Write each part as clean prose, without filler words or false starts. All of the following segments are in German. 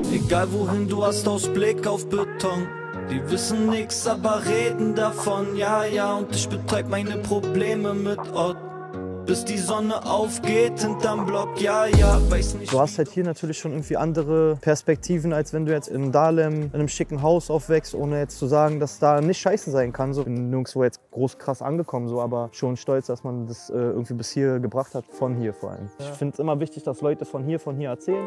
Egal wohin du hast, Ausblick auf Beton. Die wissen nix, aber reden davon, ja, ja. Und ich betäub meine Probleme mit Ott, bis die Sonne aufgeht hinterm Block, ja, ja, weiß nicht. Du hast halt hier natürlich schon irgendwie andere Perspektiven, als wenn du jetzt in Dahlem in einem schicken Haus aufwächst, ohne jetzt zu sagen, dass da nicht scheiße sein kann. So, bin nirgendwo jetzt groß krass angekommen, so, aber schon stolz, dass man das irgendwie bis hier gebracht hat, von hier vor allem. Ja. Ich finde es immer wichtig, dass Leute von hier erzählen.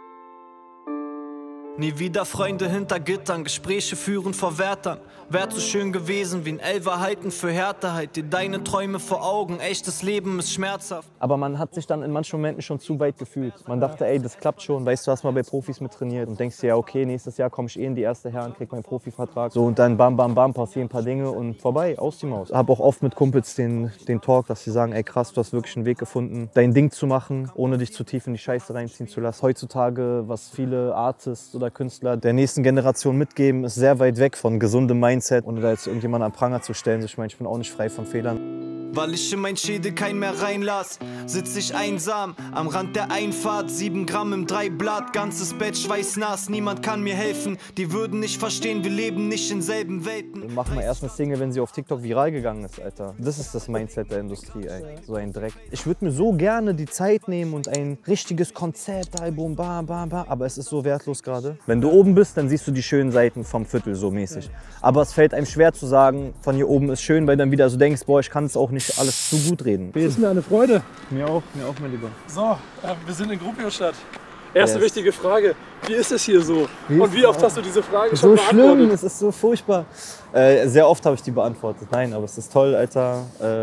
Nie wieder Freunde hinter Gittern, Gespräche führen vor Wärtern. Wär so schön gewesen wie ein Elfer halten für Härterheit. Dir deine Träume vor Augen, echtes Leben ist schmerzhaft. Aber man hat sich dann in manchen Momenten schon zu weit gefühlt. Man dachte, ey, das klappt schon, weißt du, hast mal bei Profis mit trainiert und denkst dir, ja okay, nächstes Jahr komme ich in die erste Herren, krieg meinen Profivertrag. So und dann bam, bam, bam, passieren ein paar Dinge und vorbei, aus die Maus. Hab auch oft mit Kumpels den Talk, dass sie sagen, ey krass, du hast wirklich einen Weg gefunden, dein Ding zu machen, ohne dich zu tief in die Scheiße reinziehen zu lassen. Heutzutage, was viele Artists oder Künstler der nächsten Generation mitgeben, ist sehr weit weg von gesundem Mindset, ohne da jetzt irgendjemanden am Pranger zu stellen. Ich meine, ich bin auch nicht frei von Fehlern. Weil ich in mein Schädel keinen mehr reinlass, sitz ich einsam am Rand der Einfahrt. 7 Gramm im 3-Blatt, ganzes Bett schweißnass. Niemand kann mir helfen, die würden nicht verstehen, wir leben nicht in selben Welten. Wir machen mal erst eine Single, wenn sie auf TikTok viral gegangen ist, Alter. Das ist das Mindset der Industrie, ey. So ein Dreck. Ich würde mir so gerne die Zeit nehmen und ein richtiges Konzeptalbum, bam, bam, bam. Aber es ist so wertlos gerade. Wenn du oben bist, dann siehst du die schönen Seiten vom Viertel so mäßig. Aber es fällt einem schwer zu sagen, von hier oben ist schön, weil dann wieder so denkst, boah, ich kann es auch nicht alles zu gut reden. Es ist mir eine Freude. Mir auch, mein Lieber. So, wir sind in Gruppiostadt. Erste wichtige Frage, wie ist es hier so? Und wie oft hast du diese Frage schon beantwortet? So schlimm, es ist so furchtbar. Sehr oft habe ich die beantwortet. Nein, aber es ist toll, Alter.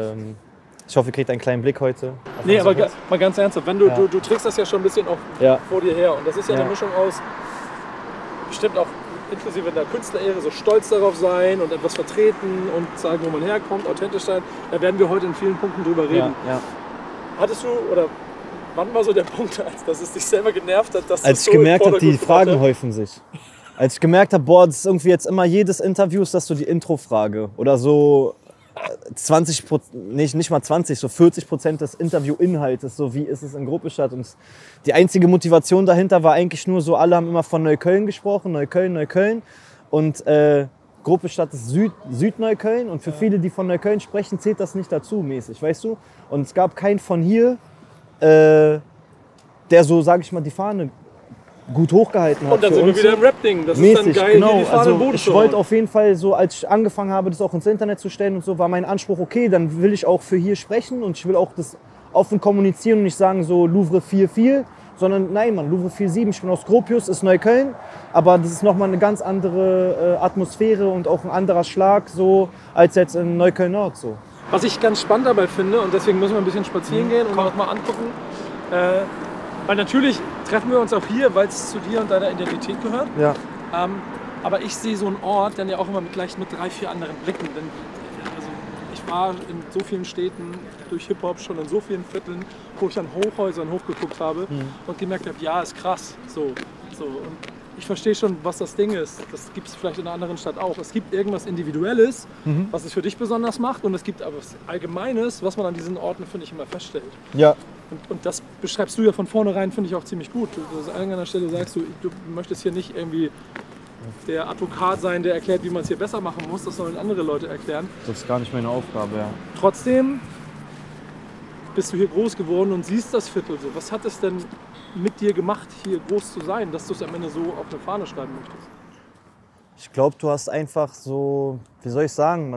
Ich hoffe, ihr kriegt einen kleinen Blick heute. Nee, aber mal ganz ernsthaft, wenn du trägst das ja schon ein bisschen auch vor dir her. Und das ist ja eine Mischung aus, bestimmt auch inklusive der Künstlerehre, so stolz darauf sein und etwas vertreten und sagen, wo man herkommt, authentisch sein. Da werden wir heute in vielen Punkten drüber reden. Ja. Hattest du, oder wann war so der Punkt, dass es dich selber genervt hat, dass als ich gemerkt habe, die Fragen häufen sich. Als ich gemerkt habe, boah, das ist irgendwie jetzt immer jedes Interview ist das so die Introfrage oder so 20%, nicht mal 20, so 40% des Interviewinhaltes, so wie ist es in Gruppestadt. Und die einzige Motivation dahinter war eigentlich nur so, alle haben immer von Neukölln gesprochen, Neukölln. Und Gruppestadt ist Südneukölln und für viele, die von Neukölln sprechen, zählt das nicht dazu mäßig, weißt du? Und es gab keinen von hier, der so, sage ich mal, die Fahne gut hochgehalten hat. Und dann sind wir wieder im Rap-Ding. Das mäßig, ist dann geil, genau. die Fahne Also im Boden ich wollte auf jeden Fall so, als ich angefangen habe, das auch ins Internet zu stellen und so, war mein Anspruch, okay, dann will ich auch für hier sprechen und ich will auch das offen kommunizieren und nicht sagen so Louvre 4-4, sondern nein, Mann, Louvre 4-7, ich bin aus Gropius, ist Neukölln, aber das ist nochmal eine ganz andere Atmosphäre und auch ein anderer Schlag so, als jetzt in Neukölln-Nord so. Was ich ganz spannend dabei finde, und deswegen müssen wir ein bisschen spazieren gehen und auch mal angucken, weil natürlich treffen wir uns auch hier, weil es zu dir und deiner Identität gehört. Ja. Aber ich sehe so einen Ort dann ja auch immer gleich mit 3, 4 anderen Blicken. Denn also ich war in so vielen Städten durch Hip-Hop schon in so vielen Vierteln, wo ich an Hochhäusern hochgeguckt habe und gemerkt habe, ja, ist krass. So. Und ich verstehe schon, was das Ding ist. Das gibt es vielleicht in einer anderen Stadt auch. Es gibt irgendwas Individuelles, was es für dich besonders macht. Und es gibt aber was Allgemeines, was man an diesen Orten, finde ich, immer feststellt. Ja. Und das beschreibst du ja von vornherein, finde ich auch ziemlich gut. Du an einer Stelle sagst, du möchtest hier nicht irgendwie der Advokat sein, der erklärt, wie man es hier besser machen muss. Das sollen andere Leute erklären. Das ist gar nicht meine Aufgabe, ja. Trotzdem bist du hier groß geworden und siehst das Viertel so. Was hat es denn mit dir gemacht, hier groß zu sein, dass du es am Ende so auf eine Fahne schreiben möchtest? Ich glaube, du hast einfach so, wie soll ich sagen,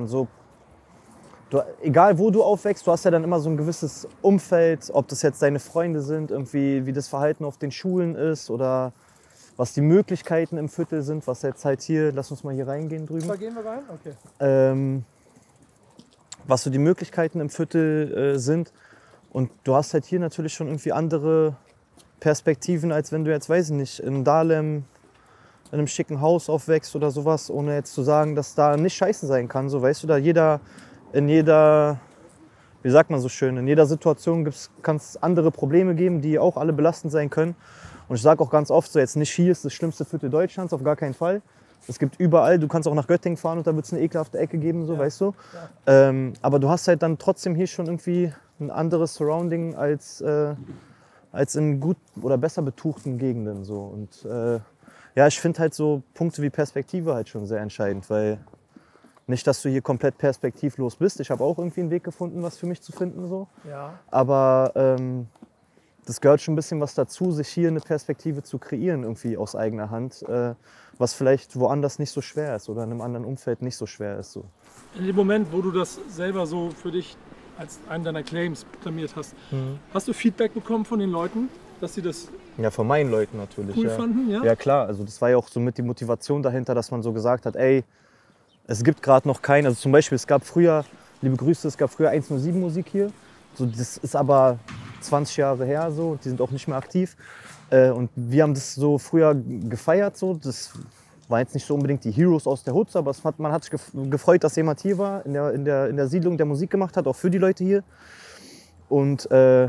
egal wo du aufwächst, du hast ja dann immer so ein gewisses Umfeld, ob das jetzt deine Freunde sind, irgendwie wie das Verhalten auf den Schulen ist oder was die Möglichkeiten im Viertel sind, was jetzt halt hier, lass uns mal hier reingehen drüben. Da gehen wir rein? Okay. Was so die Möglichkeiten im Viertel sind. Und du hast halt hier natürlich schon irgendwie andere Perspektiven, als wenn du jetzt, weiß ich nicht, in Dahlem in einem schicken Haus aufwächst oder sowas, ohne jetzt zu sagen, dass da nicht scheiße sein kann. So, weißt du, da in jeder, wie sagt man so schön, in jeder Situation kann es andere Probleme geben, die auch alle belastend sein können. Und ich sage auch ganz oft so, jetzt nicht hier ist das schlimmste Viertel Deutschlands, auf gar keinen Fall. Es gibt überall, du kannst auch nach Göttingen fahren und da wird es eine ekelhafte Ecke geben, so, weißt du. Ja. Aber du hast halt dann trotzdem hier schon irgendwie ein anderes Surrounding als in gut oder besser betuchten Gegenden. So. Und Ja, ich finde halt so Punkte wie Perspektive halt schon sehr entscheidend, weil nicht, dass du hier komplett perspektivlos bist. Ich habe auch irgendwie einen Weg gefunden, was für mich zu finden, so. Ja. Aber das gehört schon ein bisschen was dazu, sich hier eine Perspektive zu kreieren, irgendwie aus eigener Hand, was vielleicht woanders nicht so schwer ist oder in einem anderen Umfeld nicht so schwer ist. So. In dem Moment, wo du das selber so für dich als einen deiner Claims proklamiert hast, hast du Feedback bekommen von den Leuten, dass sie das Ja, von meinen Leuten natürlich. cool Ja. fanden? Ja? Ja klar, also das war ja auch so mit die Motivation dahinter, dass man so gesagt hat, ey, es gibt gerade noch keinen, also zum Beispiel, es gab früher, liebe Grüße, es gab früher 107 Musik hier, so, das ist aber 20 Jahre her so, die sind auch nicht mehr aktiv und wir haben das so früher gefeiert, so, das war jetzt nicht so unbedingt die Heroes aus der Hut, aber man hat sich gefreut, dass jemand hier war, in der Siedlung, der Musik gemacht hat, auch für die Leute hier und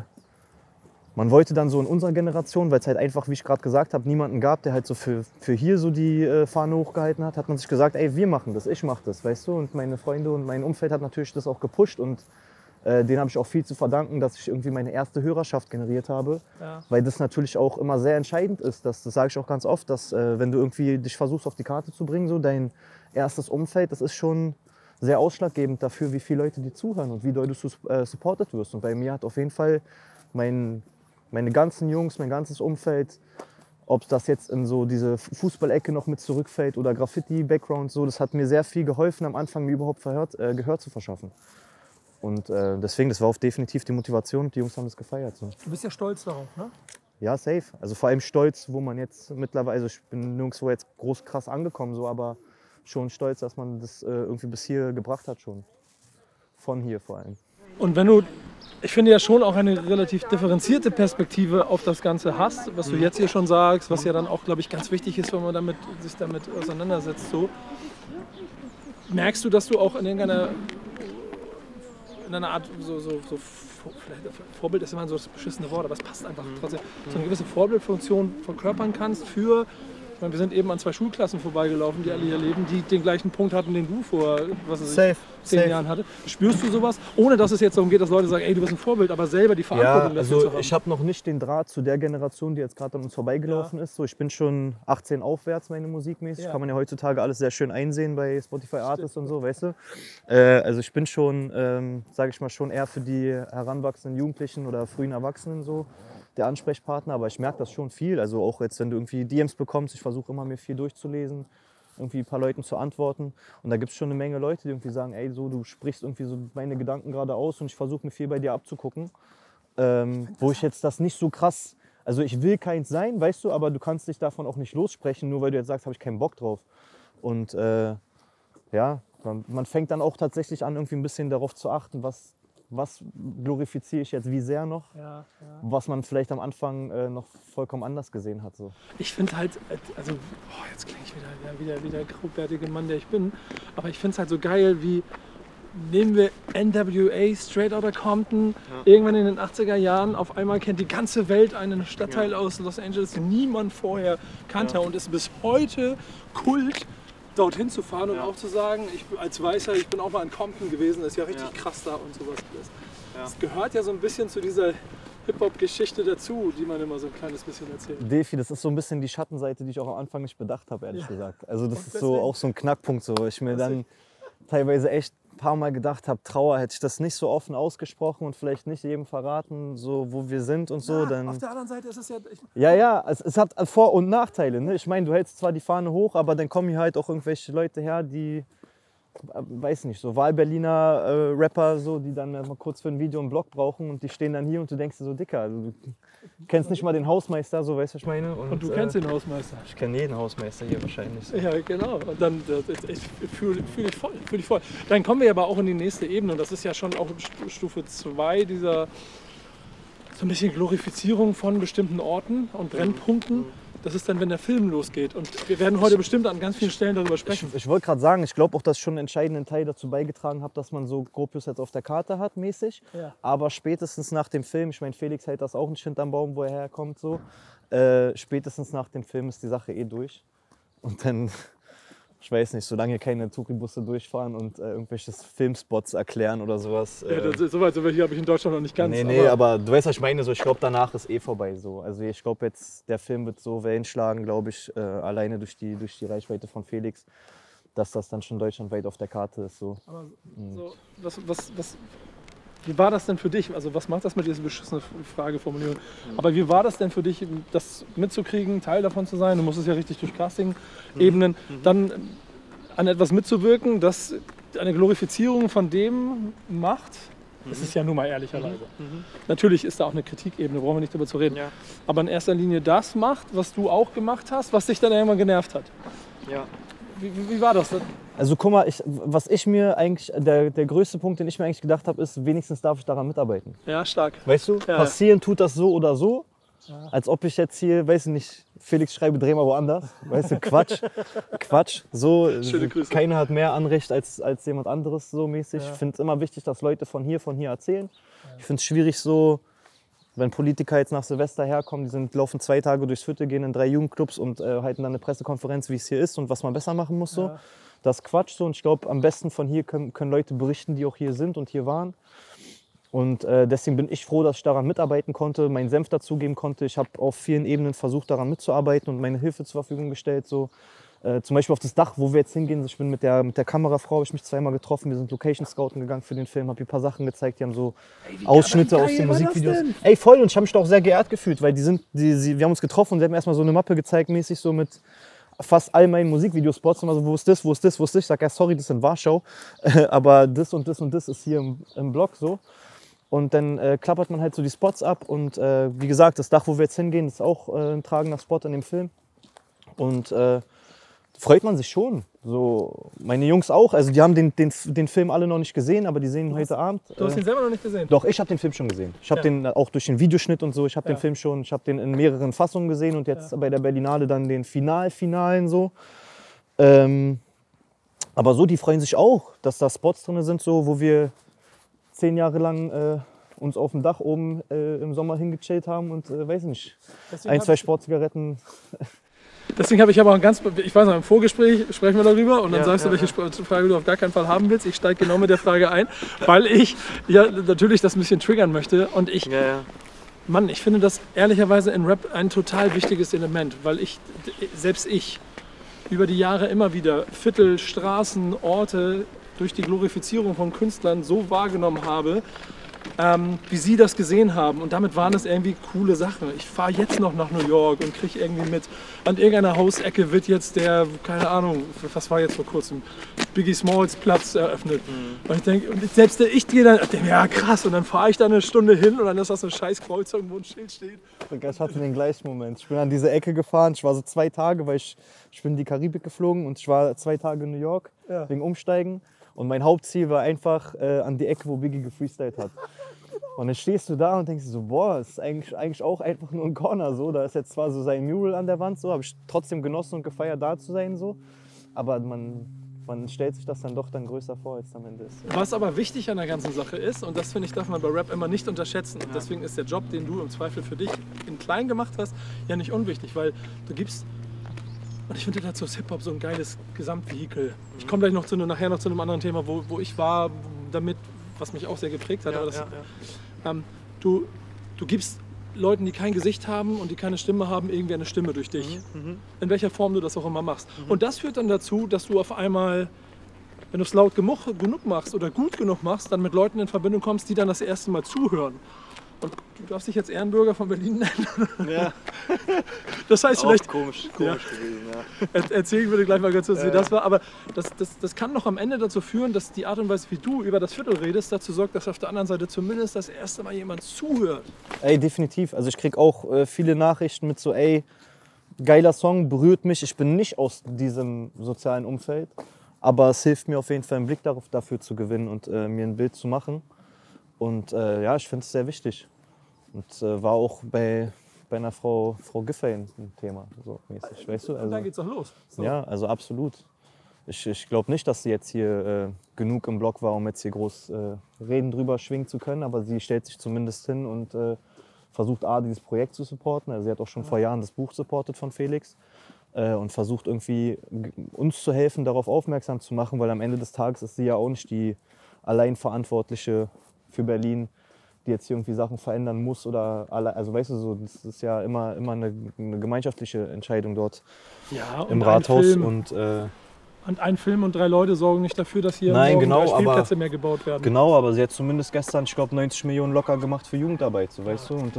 man wollte dann so in unserer Generation, weil es halt einfach, wie ich gerade gesagt habe, niemanden gab, der halt so für hier so die Fahne hochgehalten hat, hat man sich gesagt, ey, wir machen das, ich mach das, weißt du? Und meine Freunde und mein Umfeld hat natürlich das auch gepusht und denen habe ich auch viel zu verdanken, dass ich irgendwie meine erste Hörerschaft generiert habe, Ja. weil das natürlich auch immer sehr entscheidend ist. Das sage ich auch ganz oft, dass wenn du irgendwie dich versuchst auf die Karte zu bringen, so dein erstes Umfeld, das ist schon sehr ausschlaggebend dafür, wie viele Leute dir zuhören und wie doll du supported wirst. Und bei mir hat auf jeden Fall meine ganzen Jungs, mein ganzes Umfeld, ob das jetzt in so diese Fußballecke noch mit zurückfällt oder Graffiti-Background, so, das hat mir sehr viel geholfen, am Anfang mir überhaupt Gehör zu verschaffen. Und deswegen, das war auch definitiv die Motivation, die Jungs haben das gefeiert. So. Du bist ja stolz darauf, ne? Ja, safe. Also vor allem stolz, wo man jetzt mittlerweile, also ich bin nirgendwo jetzt groß krass angekommen, so, aber schon stolz, dass man das irgendwie bis hier gebracht hat schon. Von hier vor allem. Und wenn du, ich finde ja schon auch eine relativ differenzierte Perspektive auf das Ganze hast, was du jetzt hier schon sagst, was ja dann auch, glaube ich, ganz wichtig ist, wenn man sich damit auseinandersetzt. So. Merkst du, dass du auch in einer Art, vielleicht Vorbild ist immer so das beschissene Wort, aber es passt einfach trotzdem, so eine gewisse Vorbildfunktion verkörpern kannst für, ich meine, wir sind eben an 2 Schulklassen vorbeigelaufen, die alle hier leben, die den gleichen Punkt hatten, den du vor, was weiß ich, 10 Jahren hattest. Spürst du sowas? Ohne dass es jetzt darum geht, dass Leute sagen, ey, du bist ein Vorbild, aber selber die Verantwortung dafür zu haben. Ich habe noch nicht den Draht zu der Generation, die jetzt gerade an uns vorbeigelaufen ist. So, ich bin schon 18 aufwärts, meine musikmäßig. Ja. Kann man ja heutzutage alles sehr schön einsehen bei Spotify Artists und so, weißt du. Also ich bin schon, sage ich mal, schon eher für die heranwachsenden Jugendlichen oder frühen Erwachsenen so der Ansprechpartner. Aber ich merke das schon viel. Also auch jetzt, wenn du irgendwie DMs bekommst, ich versuche immer mir viel durchzulesen, irgendwie ein paar Leuten zu antworten. Und da gibt es schon eine Menge Leute, die irgendwie sagen, ey, so, du sprichst irgendwie so meine Gedanken gerade aus und ich versuche mir viel bei dir abzugucken. Wo ich jetzt das nicht so krass, also ich will keins sein, weißt du, aber du kannst dich davon auch nicht lossprechen, nur weil du jetzt sagst, habe ich keinen Bock drauf. Und ja, man fängt dann auch tatsächlich an, irgendwie ein bisschen darauf zu achten, was glorifiziere ich jetzt wie sehr noch, was man vielleicht am Anfang noch vollkommen anders gesehen hat. So. Ich finde halt, also jetzt klinge ich wieder der graubärtige Mann, der ich bin, aber ich finde es halt so geil, wie nehmen wir NWA, Straight Outta Compton, irgendwann in den 80er Jahren, auf einmal kennt die ganze Welt einen Stadtteil aus Los Angeles, den niemand vorher kannte und ist bis heute Kult, dorthin zu fahren und auch zu sagen, ich als Weißer, ich bin auch mal in Compton gewesen, das ist ja richtig krass da und sowas alles. Das gehört ja so ein bisschen zu dieser Hip-Hop-Geschichte dazu, die man immer so ein kleines bisschen erzählt. Defi, das ist so ein bisschen die Schattenseite, die ich auch am Anfang nicht bedacht habe, ehrlich gesagt. Also das ist so auch so ein Knackpunkt, so ich mir dann teilweise echt ein paar Mal gedacht habe, Trauer, hätte ich das nicht so offen ausgesprochen und vielleicht nicht jedem verraten, so wo wir sind und so, dann... Auf der anderen Seite ist es ja... Ja, es hat Vor- und Nachteile, ne? Ich meine, du hältst zwar die Fahne hoch, aber dann kommen hier halt auch irgendwelche Leute her, die, weiß nicht, so Wahlberliner Rapper, so, die dann mal kurz für ein Video einen Blog brauchen und die stehen dann hier und du denkst dir so, Dicker, also, du kennst nicht mal den Hausmeister, so, weißt du, was ich meine? Und du kennst den Hausmeister. Ich kenne jeden Hausmeister hier wahrscheinlich. So. Ja, genau. Und dann ich fühle ich voll. Dann kommen wir aber auch in die nächste Ebene. Und das ist ja schon auch Stufe 2 dieser so ein bisschen Glorifizierung von bestimmten Orten und Brennpunkten. Das ist dann, wenn der Film losgeht. Und wir werden heute bestimmt an ganz vielen Stellen darüber sprechen. Ich wollte gerade sagen, ich glaube auch, dass ich schon einen entscheidenden Teil dazu beigetragen habe, dass man so Gropius jetzt auf der Karte hat, mäßig. Ja. Aber spätestens nach dem Film, ich meine, Felix hält das auch nicht hinterm Baum, wo er herkommt, so. Spätestens nach dem Film ist die Sache eh durch. Und dann Ich weiß nicht, solange hier keine Touribusse durchfahren und irgendwelche Filmspots erklären oder sowas. Ja, soweit hier habe ich in Deutschland noch nicht ganz. Nee, aber du weißt, was ich meine. So, ich glaube, danach ist vorbei. So. Also ich glaube jetzt, der Film wird so Wellen schlagen, glaube ich, alleine durch die Reichweite von Felix, dass das dann schon deutschlandweit auf der Karte ist. So. Aber so, wie war das denn für dich? Also was macht das mit dieser beschissene Frageformulierung? Aber wie war das denn für dich, das mitzukriegen, Teil davon zu sein? Du musstest ja richtig durch Casting-Ebenen, dann an etwas mitzuwirken, das eine Glorifizierung von dem macht. Das ist ja nun mal ehrlicherweise. Natürlich ist da auch eine Kritikebene, brauchen wir nicht darüber zu reden. Ja. Aber in erster Linie das macht, was du auch gemacht hast, was dich dann irgendwann genervt hat. Ja. Wie war das? Also guck mal, was ich mir eigentlich, der größte Punkt, den ich mir eigentlich gedacht habe, ist, wenigstens darf ich daran mitarbeiten. Ja, stark. Weißt du, Ja. passieren tut das so oder so, als ob ich jetzt hier, weiß ich nicht, Felix schreibe, dreh mal woanders. Weißt du, Quatsch. Quatsch. So, Schöne Grüße. keiner hat mehr Anrecht als jemand anderes, so mäßig. Ja. Ich finde es immer wichtig, dass Leute von hier erzählen. Ich finde es schwierig so, wenn Politiker jetzt nach Silvester herkommen, die laufen 2 Tage durchs Viertel, gehen in 3 Jugendclubs und halten dann eine Pressekonferenz, wie es hier ist und was man besser machen muss. So. Ja. Das ist Quatsch so und ich glaube, am besten von hier können Leute berichten, die auch hier sind und hier waren. Und deswegen bin ich froh, dass ich daran mitarbeiten konnte, meinen Senf dazugeben konnte. Ich habe auf vielen Ebenen versucht, daran mitzuarbeiten und meine Hilfe zur Verfügung gestellt. So. Zum Beispiel auf das Dach, wo wir jetzt hingehen. Ich bin mit der Kamerafrau, habe ich mich 2-mal getroffen. Wir sind Location Scouten gegangen für den Film, habe hier ein paar Sachen gezeigt. Die haben so Ausschnitte aus den Musikvideos. Ey, voll, und ich habe mich da auch sehr geehrt gefühlt, weil wir haben uns getroffen und sie haben erstmal so eine Mappe gezeigt, mäßig so mit fast all meinen Musikvideospots. Immer so, wo ist das, wo ist das, wo ist das? Ich sage, ja, sorry, das ist in Warschau, aber das und das und das ist hier im Blog so. Und dann klappert man halt so die Spots ab und wie gesagt, das Dach, wo wir jetzt hingehen, ist auch ein tragender Spot in dem Film. Und freut man sich schon. So, meine Jungs auch. Also die haben den Film alle noch nicht gesehen, aber die sehen ihn heute Abend. Du hast ihn selber noch nicht gesehen? Doch, ich habe den Film schon gesehen. Ich habe den auch durch den Videoschnitt und so. Ich habe den Film schon, ich habe den in mehreren Fassungen gesehen und jetzt bei der Berlinale dann den Finalen so. Aber so, die freuen sich auch, dass da Spots drin sind, so, wo wir 10 Jahre lang uns auf dem Dach oben im Sommer hingechillt haben und weiß nicht, Deswegen 1, 2 Sportzigaretten. Deswegen habe ich aber ich weiß noch, im Vorgespräch sprechen wir darüber und dann sagst du, welche Frage du auf gar keinen Fall haben willst. Ich steige genau mit der Frage ein, weil ich ja natürlich das ein bisschen triggern möchte und Mann, ich finde das ehrlicherweise in Rap ein total wichtiges Element, weil selbst ich über die Jahre immer wieder Viertel, Straßen, Orte durch die Glorifizierung von Künstlern so wahrgenommen habe, wie sie das gesehen haben. Und damit waren es irgendwie coole Sachen. Ich fahre jetzt noch nach New York und kriege irgendwie mit, an irgendeiner Hausecke wird jetzt der, keine Ahnung, was war jetzt vor kurzem, Biggie Smalls Platz eröffnet. Und ich denke, und selbst ich gehe dann, ja krass, und dann fahre ich da eine Stunde hin und dann ist das eine scheiß Kreuzung, wo ein Schild steht. Ich hatte den gleichen Moment. Ich bin an diese Ecke gefahren. Ich war so 2 Tage, weil ich bin in die Karibik geflogen und ich war 2 Tage in New York wegen Umsteigen. Und mein Hauptziel war einfach an die Ecke, wo Biggie gefreestylt hat. Und dann stehst du da und denkst so, boah, das ist eigentlich auch einfach nur ein Corner. So. Da ist jetzt zwar so sein Mural an der Wand, so, habe ich trotzdem genossen und gefeiert, da zu sein. So. Aber man stellt sich das dann doch größer vor, als es am Ende ist. Was aber wichtig an der ganzen Sache ist, und das finde ich, darf man bei Rap immer nicht unterschätzen. Und deswegen ist der Job, den du im Zweifel für dich in klein gemacht hast, ja nicht unwichtig, weil du gibst. Und ich finde dazu ist Hip-Hop so ein geiles Gesamtvehikel. Ich komme gleich nachher noch zu einem anderen Thema, wo ich war, damit, was mich auch sehr geprägt hat. Aber du gibst Leuten, die kein Gesicht haben und die keine Stimme haben, irgendwie eine Stimme durch dich. In welcher Form du das auch immer machst. Und das führt dann dazu, dass du auf einmal, wenn du es laut genug machst oder gut genug machst, dann mit Leuten in Verbindung kommst, die dann das erste Mal zuhören. Und du darfst dich jetzt Ehrenbürger von Berlin nennen. Ja. Das heißt vielleicht. Komisch gewesen, ja. Erzählen würde gleich mal ganz kurz, wie das war. Aber das kann doch am Ende dazu führen, dass die Art und Weise, wie du über das Viertel redest, dazu sorgt, dass auf der anderen Seite zumindest das erste Mal jemand zuhört. Ey, definitiv. Also ich krieg auch viele Nachrichten mit so, ey, geiler Song, berührt mich. Ich bin nicht aus diesem sozialen Umfeld, aber es hilft mir auf jeden Fall, einen Blick dafür zu gewinnen und mir ein Bild zu machen. Und ja, ich finde es sehr wichtig. Und war auch bei einer Frau Giffey ein Thema, so mäßig, weißt du? Also, Und dann geht's doch los. So. Ja, also absolut. Ich glaube nicht, dass sie jetzt hier genug im Blog war, um jetzt hier groß Reden drüber schwingen zu können, aber sie stellt sich zumindest hin und versucht dieses Projekt zu supporten. Also sie hat auch schon vor Jahren das Buch supportet von Felix. und versucht irgendwie uns zu helfen, darauf aufmerksam zu machen, weil am Ende des Tages ist sie ja auch nicht die Alleinverantwortliche für Berlin, die jetzt hier irgendwie Sachen verändern muss oder also weißt du so, das ist ja immer eine gemeinschaftliche Entscheidung dort im Rathaus Und ein Film und 3 Leute sorgen nicht dafür, dass hier Nein, genau, 3 Spielplätze mehr gebaut werden. Genau, aber sie hat zumindest gestern, ich glaube, 90 Millionen locker gemacht für Jugendarbeit, so weißt du. Und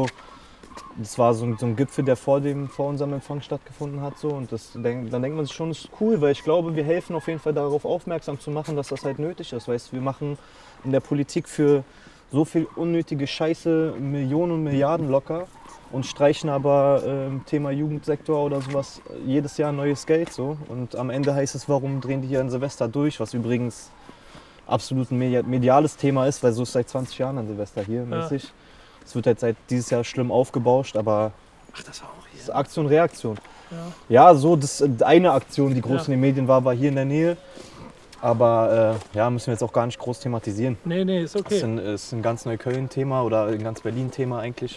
das war so ein Gipfel, der vor unserem Empfang stattgefunden hat. So. Und dann denkt man sich schon, das ist cool, weil ich glaube, wir helfen auf jeden Fall darauf aufmerksam zu machen, dass das halt nötig ist. Weißt du, wir machen in der Politik für so viel unnötige Scheiße Millionen und Milliarden locker und streichen aber im Thema Jugendsektor oder sowas jedes Jahr neues Geld. So. Und am Ende heißt es, warum drehen die hier an Silvester durch, was übrigens absolut ein mediales Thema ist, weil so ist seit 20 Jahren an Silvester hier mäßig. Es wird halt seit dieses Jahr schlimm aufgebauscht, aber ach, das war auch hier. Das ist Aktion, Reaktion. Ja, so das eine Aktion, die groß in den Medien war hier in der Nähe. Aber müssen wir jetzt auch gar nicht groß thematisieren. Nee, ist okay. Das ist ein ganz Neukölln-Thema oder ein ganz Berlin-Thema eigentlich.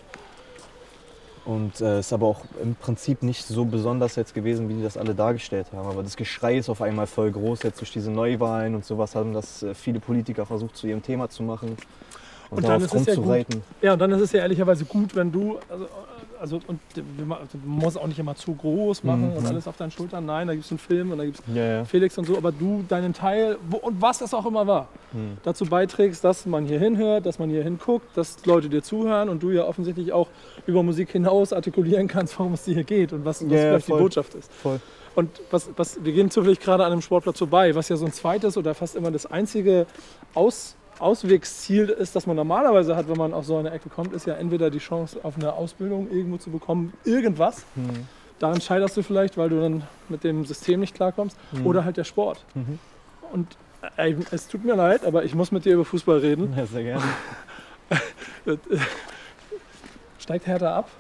Und ist aber auch im Prinzip nicht so besonders jetzt gewesen, wie die das alle dargestellt haben. Aber das Geschrei ist auf einmal voll groß. Jetzt durch diese Neuwahlen und sowas haben das viele Politiker versucht zu ihrem Thema zu machen. Und dann darauf ist es rumzureiten. Ja, und dann ist es ja ehrlicherweise gut, wenn du, und man muss auch nicht immer zu groß machen und alles auf deinen Schultern. Nein, da gibt es einen Film und da gibt es Felix und so, aber du deinen Teil, und was das auch immer war, dazu beiträgst, dass man hier hinhört, dass man hier hinguckt, dass Leute dir zuhören und du ja offensichtlich auch über Musik hinaus artikulieren kannst, worum es dir hier geht und was vielleicht die Botschaft ist. Voll. Und wir gehen zufällig gerade an einem Sportplatz vorbei, was ja so ein zweites oder fast immer das einzige Auswegsziel ist, das man normalerweise hat, wenn man auf so eine Ecke kommt, ist ja entweder die Chance auf eine Ausbildung irgendwo zu bekommen, irgendwas. Daran scheiterst du vielleicht, weil du dann mit dem System nicht klarkommst. Oder halt der Sport. Und es tut mir leid, aber ich muss mit dir über Fußball reden. Ja, sehr gerne. Steigt Hertha ab?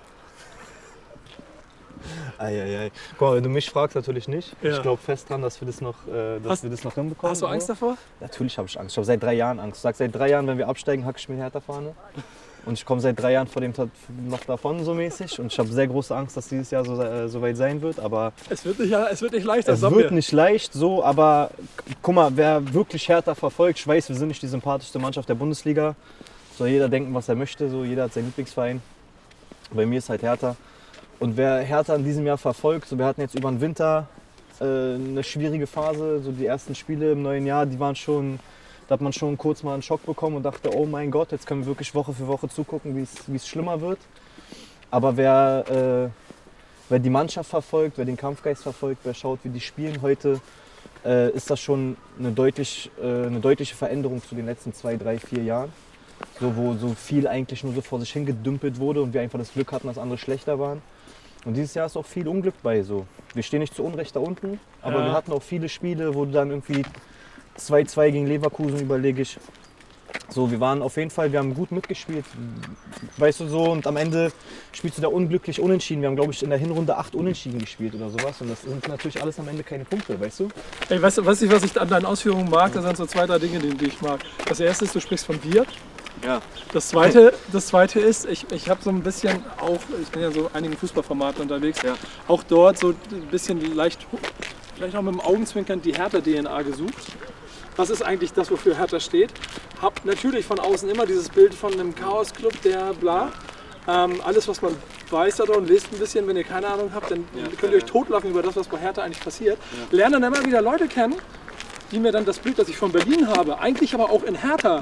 Eieiei. Guck mal, wenn du mich fragst, natürlich nicht. Ja. Ich glaube fest dran, dass wir das noch hinbekommen. Hast du Angst davor? Natürlich habe ich Angst. Ich habe seit 3 Jahren Angst. Ich sage seit 3 Jahren, wenn wir absteigen, hacke ich mir Hertha-Fahne. Und ich komme seit 3 Jahren vor dem noch davon so mäßig. Und ich habe sehr große Angst, dass dieses Jahr so weit sein wird. Aber es wird nicht leicht. Es wird nicht leicht, so. Aber guck mal, wer wirklich Hertha verfolgt, ich weiß, wir sind nicht die sympathischste Mannschaft der Bundesliga. Soll jeder denken, was er möchte. So. Jeder hat seinen Lieblingsverein. Bei mir ist halt Hertha. Und wer Hertha in diesem Jahr verfolgt, so wir hatten jetzt über den Winter eine schwierige Phase, so die ersten Spiele im neuen Jahr, da hat man schon kurz mal einen Schock bekommen und dachte, oh mein Gott, jetzt können wir wirklich Woche für Woche zugucken, wie es schlimmer wird. Aber wer die Mannschaft verfolgt, wer den Kampfgeist verfolgt, wer schaut, wie die spielen heute, ist das schon eine deutliche Veränderung zu den letzten 2, 3, 4 Jahren. So, wo so viel eigentlich nur so vor sich hingedümpelt wurde und wir einfach das Glück hatten, dass andere schlechter waren. Und dieses Jahr ist auch viel Unglück bei. So. Wir stehen nicht zu Unrecht da unten, aber wir hatten auch viele Spiele, wo du dann irgendwie 2-2 gegen Leverkusen, überlege ich. So, wir haben gut mitgespielt, weißt du so, und am Ende spielst du da unglücklich unentschieden. Wir haben, glaube ich, in der Hinrunde 8 Unentschieden gespielt oder sowas und das sind natürlich alles am Ende keine Punkte, weißt du? Ey, weißt du, was ich an deinen Ausführungen mag? Das sind so 2, 3 Dinge, die ich mag. Das erste ist, du sprichst von dir. Ja. Das zweite ist, ich habe so ein bisschen auch, ich bin ja so einigen Fußballformaten unterwegs, auch dort so ein bisschen vielleicht auch mit dem Augenzwinkern die Hertha-DNA gesucht. Was ist eigentlich das, wofür Hertha steht? Hab natürlich von außen immer dieses Bild von einem Chaos-Club, der bla. Alles, was man weiß da und lest ein bisschen, wenn ihr keine Ahnung habt, dann könnt ihr euch totlachen über das, was bei Hertha eigentlich passiert. Lernen dann immer wieder Leute kennen, die mir dann das Bild, das ich von Berlin habe, eigentlich aber auch in Hertha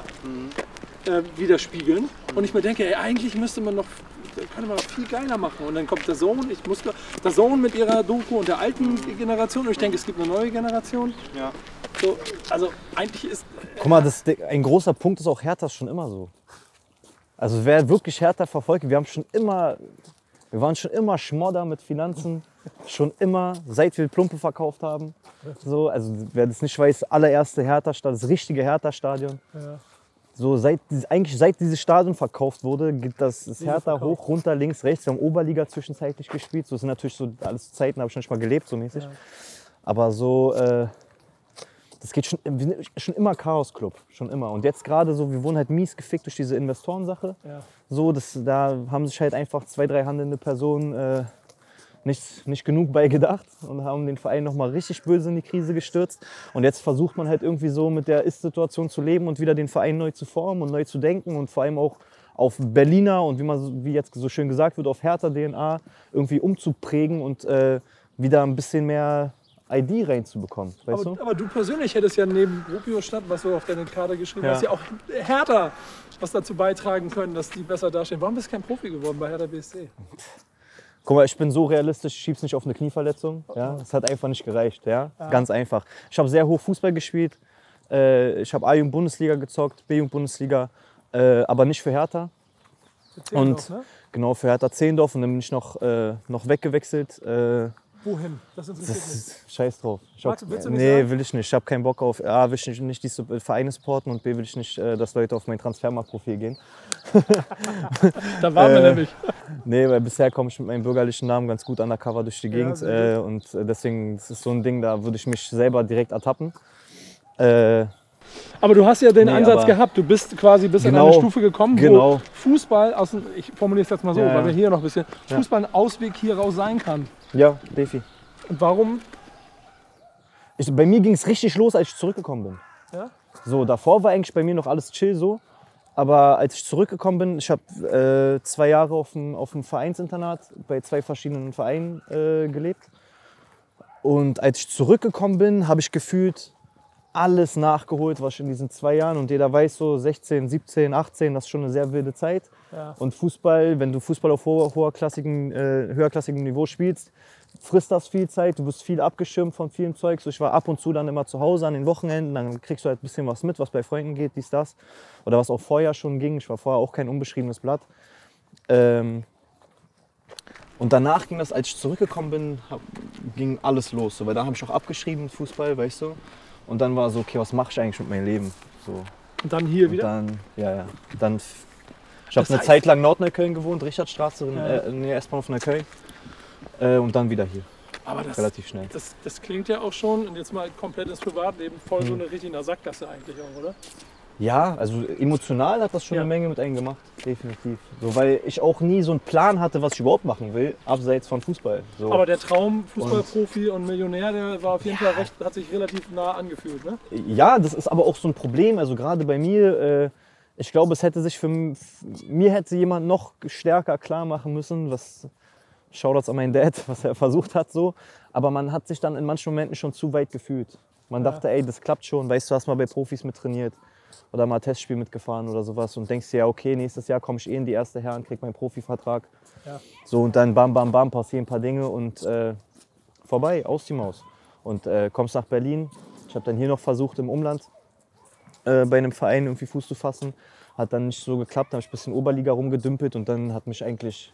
widerspiegeln. Und ich mir denke, ey, eigentlich könnte man noch viel geiler machen. Und dann kommt der Sohn, der Sohn mit ihrer Doku und der alten Generation. Und ich denke, es gibt eine neue Generation. Ja. So, also eigentlich ist... Guck mal, ein großer Punkt ist auch Hertha schon immer so. Also wer wirklich Hertha verfolgt, wir waren schon immer Schmodder mit Finanzen. Schon immer, seit wir Plumpe verkauft haben. So, also wer das nicht weiß, allererste Hertha-Stadion, das richtige Hertha-Stadion. Ja. So, seit dieses Stadion verkauft wurde, geht das Hertha hoch, runter, links, rechts. Wir haben Oberliga zwischenzeitlich gespielt. So, das sind natürlich so alles Zeiten, habe ich noch nicht mal gelebt, so mäßig. Ja. Aber so, das geht schon immer Chaos-Club, schon immer. Und jetzt gerade so, wir wurden halt mies gefickt durch diese Investorensache. Ja. So, da haben sich halt einfach 2, 3 handelnde Personen nicht genug bei gedacht und haben den Verein nochmal richtig böse in die Krise gestürzt. Und jetzt versucht man halt irgendwie so mit der Ist-Situation zu leben und wieder den Verein neu zu formen und neu zu denken und vor allem auch auf Berliner und wie jetzt so schön gesagt wird, auf Hertha-DNA irgendwie umzuprägen und wieder ein bisschen mehr ID reinzubekommen. Weißt du? Aber du persönlich hättest ja neben Gropiusstadt, was du auf deine Karte geschrieben hast, ja auch Hertha was dazu beitragen können, dass die besser dastehen. Warum bist du kein Profi geworden bei Hertha BSC? Guck mal, ich bin so realistisch, ich schieb's nicht auf eine Knieverletzung. Ja? Das hat einfach nicht gereicht. Ja? Ganz einfach. Ich habe sehr hoch Fußball gespielt. Ich habe A-Jugend-Bundesliga gezockt, B-Jugend-Bundesliga, aber nicht für Hertha. Und ne? genau, für Hertha Zehlendorf. Und dann bin ich noch weggewechselt. Wohin? Das interessiert mich. Scheiß drauf. Willst du nicht nee, sagen? will ich nicht. Ich habe keinen Bock auf A, will ich nicht die Vereine supporten und B, will ich nicht, dass Leute auf mein Transfermarktprofil gehen. Da waren wir nämlich. Nee, weil bisher komme ich mit meinem bürgerlichen Namen ganz gut undercover durch die Gegend. Und deswegen das ist so ein Ding, da würde ich mich selber direkt ertappen. Aber du hast ja den Ansatz gehabt, du bist quasi bis an eine Stufe gekommen, wo Fußball, ich formuliere es jetzt mal so, weil wir hier noch ein bisschen, Fußball ein Ausweg hier raus sein kann. Ja, Defi. Und warum? Bei mir ging es richtig los, als ich zurückgekommen bin. Ja? So, davor war eigentlich bei mir noch alles chill so. Aber als ich zurückgekommen bin, ich habe 2 Jahre auf dem Vereinsinternat bei 2 verschiedenen Vereinen gelebt. Und als ich zurückgekommen bin, habe ich gefühlt alles nachgeholt, was ich in diesen 2 Jahren, und jeder weiß so, 16, 17, 18, das ist schon eine sehr wilde Zeit. Ja. Und Fußball, wenn du Fußball auf höherklassigem Niveau spielst, frisst das viel Zeit, du wirst viel abgeschirmt von vielem Zeug. So, ich war ab und zu dann immer zu Hause an den Wochenenden, dann kriegst du halt ein bisschen was mit, was bei Freunden geht, dies, das. Oder was auch vorher schon ging, ich war vorher auch kein unbeschriebenes Blatt. Und danach ging das, als ich zurückgekommen bin, ging alles los. So, weil da habe ich auch abgeschrieben, Fußball, weißt du. Und dann war so, okay, was mache ich eigentlich mit meinem Leben? So. Und dann hier wieder? Dann, ich habe eine Zeit lang Nordneukölln gewohnt, Richardstraße, S-Bahnhof Neukölln. Und dann wieder hier. Aber das, relativ schnell. Das klingt ja auch schon, und jetzt mal komplett ins Privatleben, voll so eine richtige Sackgasse eigentlich auch, oder? Ja, also emotional hat das schon eine Menge mit einem gemacht, definitiv. So, weil ich auch nie so einen Plan hatte, was ich überhaupt machen will, abseits von Fußball. So. Aber der Traum, Fußballprofi und Millionär, der war auf jeden Fall recht, hat sich relativ nah angefühlt, ne? Ja, das ist aber auch so ein Problem, also gerade bei mir, ich glaube, es hätte sich mir hätte jemand noch stärker klar machen müssen, was, Shoutouts an meinen Dad, was er versucht hat so, aber man hat sich dann in manchen Momenten schon zu weit gefühlt. Man dachte, ey, das klappt schon, weißt du, hast mal bei Profis mit trainiert. Oder mal Testspiel mitgefahren oder sowas und denkst dir, ja okay, nächstes Jahr komme ich in die erste Herren, krieg meinen Profivertrag. Ja. So, und dann bam, bam, bam, passieren ein paar Dinge und vorbei, aus die Maus. Und kommst nach Berlin. Ich habe dann hier noch versucht, im Umland bei einem Verein irgendwie Fuß zu fassen. Hat dann nicht so geklappt, dann habe ich ein bisschen Oberliga rumgedümpelt und dann hat mich eigentlich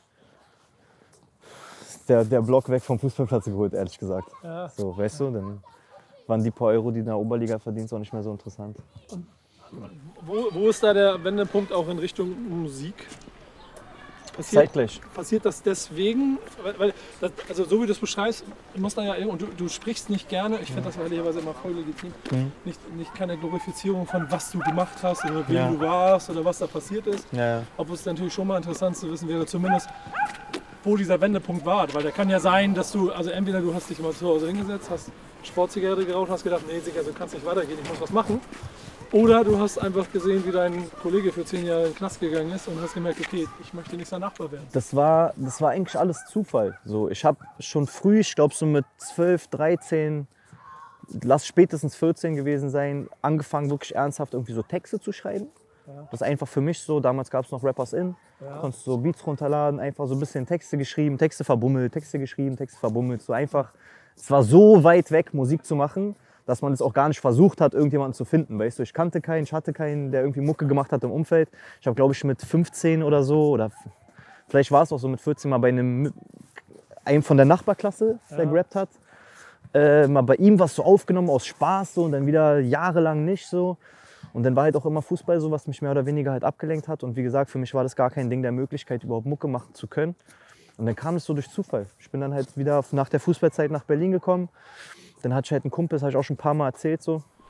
der Block weg vom Fußballplatz geholt, ehrlich gesagt. Ja. So, weißt du, dann waren die paar Euro, die in der Oberliga verdienst, auch nicht mehr so interessant. Und wo ist da der Wendepunkt auch in Richtung Musik? Zeitgleich. Passiert das deswegen? Weil also so wie du es beschreibst, muss da ja, und du sprichst nicht gerne, ich finde das ehrlicherweise immer voll legitim, nicht keine Glorifizierung von was du gemacht hast oder wen du warst oder was da passiert ist. Ja. Obwohl es natürlich schon mal interessant zu wissen wäre, zumindest wo dieser Wendepunkt war. Weil der kann ja sein, dass du, also entweder du hast dich mal zu Hause hingesetzt, hast Sportzigarette geraucht und hast gedacht, nee, sicher, so kann es nicht weitergehen, ich muss was machen. Oder du hast einfach gesehen, wie dein Kollege für 10 Jahre in den Knast gegangen ist und hast gemerkt, okay, ich möchte nicht sein Nachbar werden. Das war eigentlich alles Zufall. So, ich habe schon früh, ich glaube so mit 12, 13, lass spätestens 14 gewesen sein, angefangen wirklich ernsthaft irgendwie so Texte zu schreiben. Ja. Das ist einfach für mich so, damals gab es noch Rappers In, konntest so Beats runterladen, einfach so ein bisschen Texte geschrieben, Texte verbummelt, Texte geschrieben, Texte verbummelt. So einfach, es war so weit weg, Musik zu machen, dass man es auch gar nicht versucht hat, irgendjemanden zu finden. Weißt du, ich kannte keinen, ich hatte keinen, der irgendwie Mucke gemacht hat im Umfeld. Ich habe, glaube ich, mit 15 oder so, oder vielleicht war es auch so mit 14 mal bei einem von der Nachbarklasse, der gerappt hat. Mal bei ihm was so aufgenommen aus Spaß so, und dann wieder jahrelang nicht so. Und dann war halt auch immer Fußball so, was mich mehr oder weniger halt abgelenkt hat. Und wie gesagt, für mich war das gar kein Ding der Möglichkeit, überhaupt Mucke machen zu können. Und dann kam es so durch Zufall. Ich bin dann halt wieder nach der Fußballzeit nach Berlin gekommen. Dann hatte ich halt einen Kumpel, das habe ich auch schon ein paar Mal erzählt, so.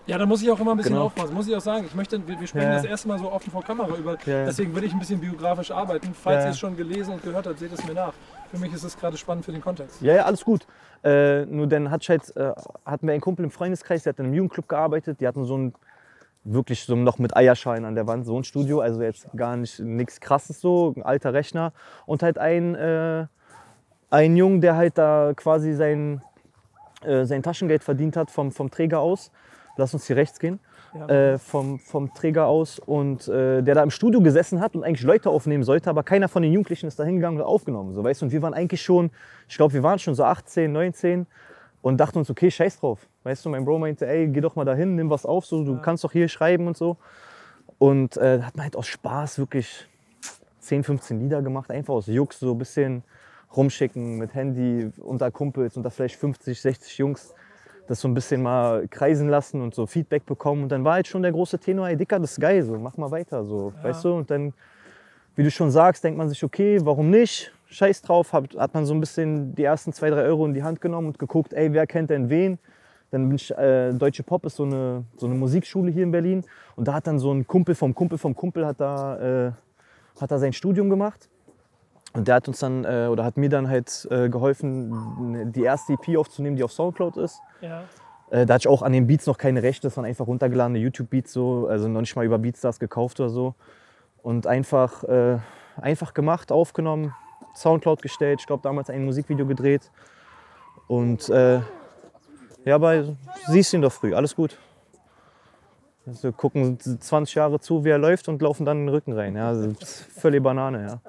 Ja, da muss ich auch immer ein bisschen Genau. aufpassen, muss ich auch sagen. Wir sprechen das erste Mal so offen vor Kamera über, deswegen will ich ein bisschen biografisch arbeiten. Falls ihr es schon gelesen und gehört habt, seht es mir nach. Für mich ist es gerade spannend für den Kontext. Ja, alles gut. Nur dann hatten wir einen Kumpel im Freundeskreis, der hat in einem Jugendclub gearbeitet. Die hatten so ein, wirklich so noch mit Eierschalen an der Wand, so ein Studio. Also jetzt gar nichts Krasses so, ein alter Rechner. Und halt ein Jungen, der halt da quasi sein Taschengeld verdient hat vom Träger aus. Lass uns hier rechts gehen. Ja. Vom Träger aus und der da im Studio gesessen hat und eigentlich Leute aufnehmen sollte, aber keiner von den Jugendlichen ist da hingegangen und hat aufgenommen. So, weißt du? Und wir waren eigentlich schon, ich glaube, wir waren schon so 18, 19 und dachten uns, okay, scheiß drauf. Weißt du, mein Bro meinte, ey, geh doch mal dahin, nimm was auf, so, du kannst doch hier schreiben und so. Und da hat man halt aus Spaß wirklich 10, 15 Lieder gemacht, einfach aus Jux, so ein bisschen rumschicken mit Handy unter Kumpels, unter vielleicht 50, 60 Jungs. Das so ein bisschen mal kreisen lassen und so Feedback bekommen. Und dann war halt schon der große Tenor, ey Dicker, das ist geil, so, mach mal weiter, so, weißt du? Und dann, wie du schon sagst, denkt man sich, okay, warum nicht? Scheiß drauf, hat man so ein bisschen die ersten 2, 3 Euro in die Hand genommen und geguckt, ey, wer kennt denn wen? Dann bin ich, Deutsche Pop ist so eine Musikschule hier in Berlin. Und da hat dann so ein Kumpel vom Kumpel hat da sein Studium gemacht. Und der hat uns dann, oder hat mir dann halt geholfen, die erste EP aufzunehmen, die auf Soundcloud ist. Ja. Da hatte ich auch an den Beats noch keine Rechte, das waren einfach runtergeladene YouTube-Beats, so, also noch nicht mal über Beatstars gekauft oder so. Und einfach gemacht, aufgenommen, Soundcloud gestellt, ich glaube damals ein Musikvideo gedreht. Und ja, aber siehst ihn doch früh, alles gut. Also gucken 20 Jahre zu, wie er läuft und laufen dann in den Rücken rein. Ja, also völlig Banane, ja.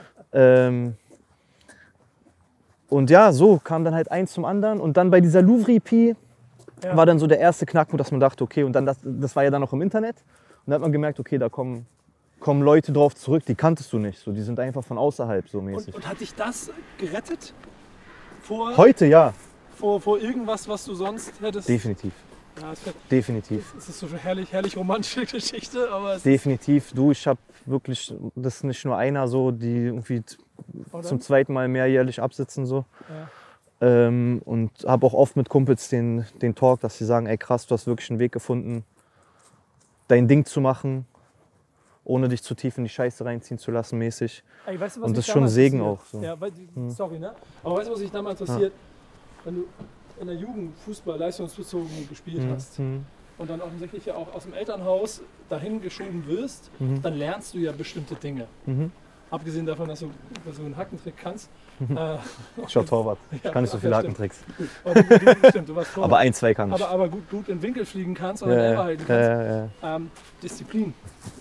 Und ja, so kam dann halt eins zum anderen. Und dann bei dieser Louvre-EP war dann so der erste Knackpunkt, dass man dachte, okay, und dann das war ja dann noch im Internet. Und dann hat man gemerkt, okay, da kommen Leute drauf zurück, die kanntest du nicht. So, die sind einfach von außerhalb so mäßig. Und hat dich das gerettet? Heute ja. Vor irgendwas, was du sonst hättest? Definitiv. Ja, Definitiv. es ist so eine herrlich romantische Geschichte, aber es Definitiv. Du, ich habe wirklich, das ist nicht nur einer so, die irgendwie zum zweiten Mal mehrjährlich absitzen so. Ja. Und habe auch oft mit Kumpels den Talk, dass sie sagen, ey krass, du hast wirklich einen Weg gefunden, dein Ding zu machen, ohne dich zu tief in die Scheiße reinziehen zu lassen mäßig. Ey, weißt du, was und das mich ist schon ein damals Segen interessiert? auch. So. Ja, sorry, ne? Aber weißt du, was mich damals interessiert? Wenn du in der Jugend Fußball leistungsbezogen gespielt hast und dann offensichtlich ja auch aus dem Elternhaus dahin geschoben wirst, dann lernst du ja bestimmte Dinge. Abgesehen davon, dass du einen Hackentrick kannst. Ich war Torwart. Ich kann nicht so viele stimmt. Hackentricks. Stimmt, du warst Torwart. Aber 1, 2 kann ich. Aber gut in Winkel fliegen kannst oder Elber halten kannst. Disziplin,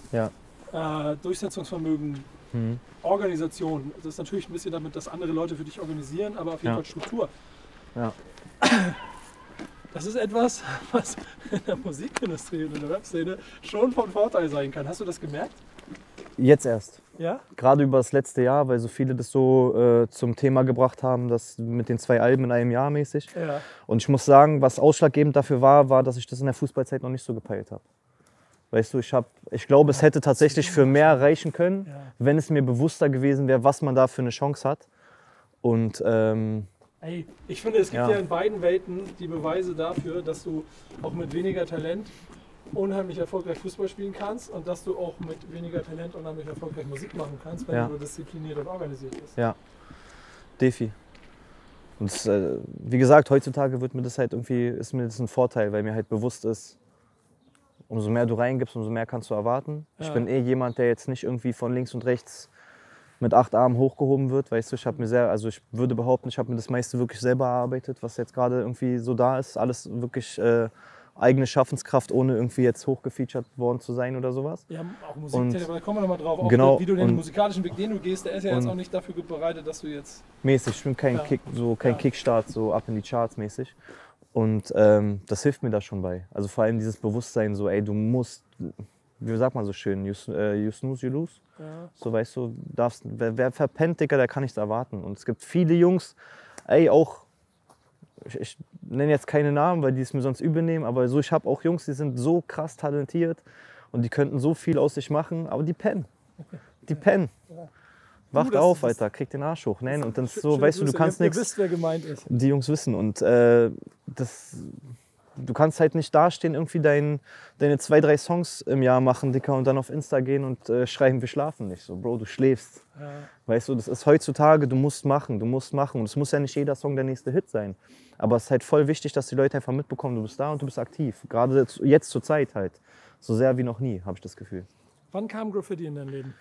Durchsetzungsvermögen, Organisation. Das ist natürlich ein bisschen damit, dass andere Leute für dich organisieren, aber auf jeden Fall Struktur. Ja. Das ist etwas, was in der Musikindustrie und in der Rap-Szene schon von Vorteil sein kann. Hast du das gemerkt? Jetzt erst. Ja? Gerade über das letzte Jahr, weil so viele das so zum Thema gebracht haben, das mit den 2 Alben in einem Jahr mäßig. Ja. Und ich muss sagen, was ausschlaggebend dafür war, dass ich das in der Fußballzeit noch nicht so gepeilt habe. Weißt du, ich glaube, es hätte tatsächlich für mehr reichen können, wenn es mir bewusster gewesen wäre, was man da für eine Chance hat. Und Ey, ich finde, es gibt ja in beiden Welten die Beweise dafür, dass du auch mit weniger Talent unheimlich erfolgreich Fußball spielen kannst und dass du auch mit weniger Talent unheimlich erfolgreich Musik machen kannst, wenn du diszipliniert und organisiert bist. Ja, Defi. Und wie gesagt, heutzutage ist mir das ein Vorteil, weil mir halt bewusst ist, umso mehr du reingibst, umso mehr kannst du erwarten. Ja. Ich bin jemand, der jetzt nicht irgendwie von links und rechts mit 8 Armen hochgehoben wird, weißt du, ich würde behaupten, ich habe mir das meiste wirklich selber erarbeitet, was jetzt gerade irgendwie so da ist, alles wirklich eigene Schaffenskraft, ohne irgendwie jetzt hochgefeatured worden zu sein oder sowas. Ja, auch Musik, da kommen wir nochmal drauf, auch genau, wie du den musikalischen Weg, den du gehst, der ist ja jetzt auch nicht dafür bereitet, dass du jetzt... Mäßig, ich bin kein Kickstart, so ab in die Charts mäßig. Und das hilft mir da schon bei. Also vor allem dieses Bewusstsein, so ey, du musst, wie sagt man so schön, you snooze, you lose. Ja. So weißt du, wer verpennt, Dicker, der kann nichts erwarten. Und es gibt viele Jungs, ey, auch, ich nenne jetzt keine Namen, weil die es mir sonst übel nehmen, aber so, ich habe auch Jungs, die sind so krass talentiert und die könnten so viel aus sich machen, aber die pennen. Die pennen. Ja. Wacht auf, Alter, krieg den Arsch hoch. Nein, und dann so, weißt du, du kannst nichts. Ihr wisst, wer gemeint ist. Die Jungs wissen und du kannst halt nicht dastehen, irgendwie deine 2, 3 Songs im Jahr machen, Dicker, und dann auf Insta gehen und schreiben, wir schlafen nicht. So, Bro, du schläfst. Ja. Weißt du, das ist heutzutage, du musst machen. Und es muss ja nicht jeder Song der nächste Hit sein. Aber es ist halt voll wichtig, dass die Leute einfach mitbekommen, du bist da und du bist aktiv. Gerade jetzt zur Zeit halt. So sehr wie noch nie, habe ich das Gefühl. Wann kam Graffiti in dein Leben?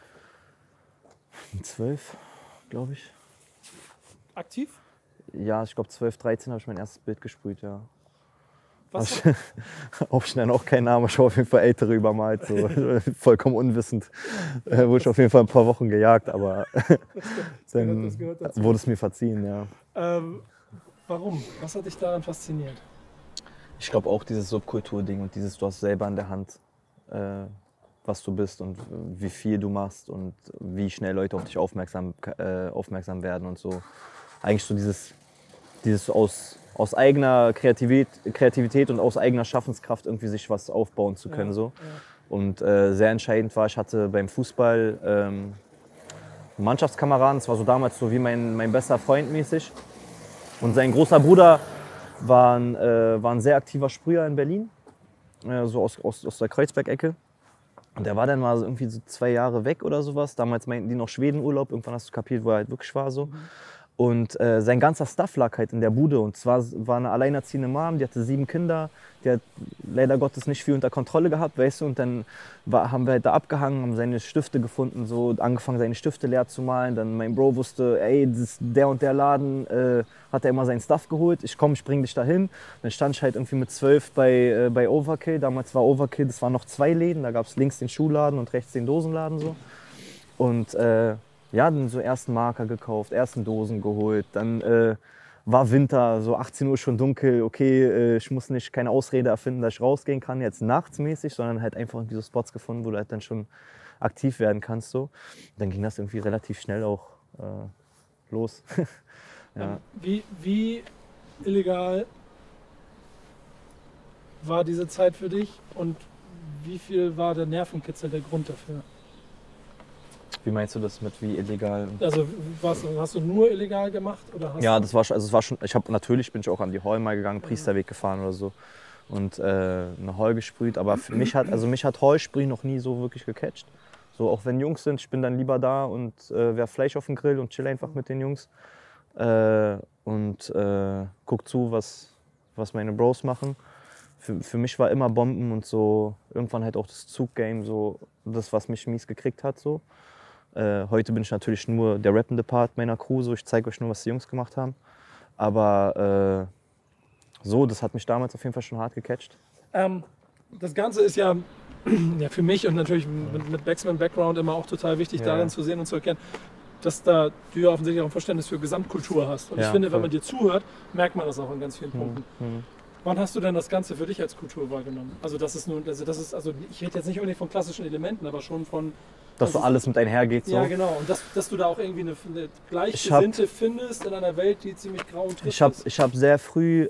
12, glaube ich. Aktiv? Ja, ich glaube 12, 13 habe ich mein erstes Bild gesprüht, ja. Was? Ich nenne auch keinen Namen, ich habe auf jeden Fall Ältere übermalt, so. Vollkommen unwissend. Wurde ich auf jeden Fall ein paar Wochen gejagt, aber dann wurde es mir verziehen, ja. Warum? Was hat dich daran fasziniert? Ich glaube auch dieses Subkultur-Ding und dieses, du hast selber in der Hand, was du bist und wie viel du machst und wie schnell Leute auf dich aufmerksam werden und so. Eigentlich so dieses aus eigener Kreativität und aus eigener Schaffenskraft irgendwie sich was aufbauen zu können. Ja, so. Ja. Und sehr entscheidend war, ich hatte beim Fußball einen Mannschaftskameraden, das war so damals so wie mein bester Freund mäßig. Und sein großer Bruder war ein sehr aktiver Sprüher in Berlin, so aus der Kreuzberg-Ecke. Und der war dann mal irgendwie so 2 Jahre weg oder sowas. Damals meinten die noch Schwedenurlaub, irgendwann hast du kapiert, wo er halt wirklich war so. Und sein ganzer Stuff lag halt in der Bude. Und zwar war eine alleinerziehende Mom, die hatte 7 Kinder. Die hat leider Gottes nicht viel unter Kontrolle gehabt, weißt du. Und dann haben wir halt da abgehangen, haben seine Stifte gefunden, so angefangen seine Stifte leer zu malen. Dann mein Bro wusste, ey, der und der Laden hat er immer seinen Stuff geholt. Ich bring dich da hin. Dann stand ich halt irgendwie mit 12 bei Overkill. Damals war Overkill, das waren noch 2 Läden. Da gab es links den Schuhladen und rechts den Dosenladen so. Und ja, dann so ersten Marker gekauft, ersten Dosen geholt, dann war Winter, so 18 Uhr schon dunkel, okay, ich muss keine Ausrede erfinden, dass ich rausgehen kann, jetzt nachtsmäßig, sondern halt einfach diese Spots gefunden, wo du halt dann schon aktiv werden kannst. So. Dann ging das irgendwie relativ schnell auch los. Ja. Wie illegal war diese Zeit für dich und wie viel war der Nervenkitzel der Grund dafür? Wie meinst du das mit wie illegal? Also hast du nur illegal gemacht? Oder hast ja, das war schon, natürlich bin ich auch an die Hall mal gegangen, Priesterweg gefahren oder so und eine Hall gesprüht, aber für mich hat Hall-Sprühen noch nie so wirklich gecatcht. So, auch wenn Jungs sind, ich bin dann lieber da und werf Fleisch auf den Grill und chill einfach mit den Jungs und guck zu, was meine Bros machen. Für mich war immer Bomben und so, irgendwann halt auch das Zuggame, so das, was mich mies gekriegt hat. So. Heute bin ich natürlich nur der rappende Part meiner Crew, so ich zeige euch nur, was die Jungs gemacht haben. Aber so, das hat mich damals auf jeden Fall schon hart gecatcht. Das Ganze ist ja für mich und natürlich mit Backsman-Background immer auch total wichtig, darin zu sehen und zu erkennen, dass du ja offensichtlich auch ein Verständnis für Gesamtkultur hast. Und ich finde, wenn man dir zuhört, merkt man das auch in ganz vielen Punkten. Wann hast du denn das Ganze für dich als Kultur wahrgenommen? Also ich rede jetzt nicht unbedingt von klassischen Elementen, aber schon von... Dass so alles mit einhergeht. So. Ja, genau. Und dass du da auch irgendwie eine Gleichgesinnte findest in einer Welt, die ziemlich grau und trist ist. Ich habe sehr früh,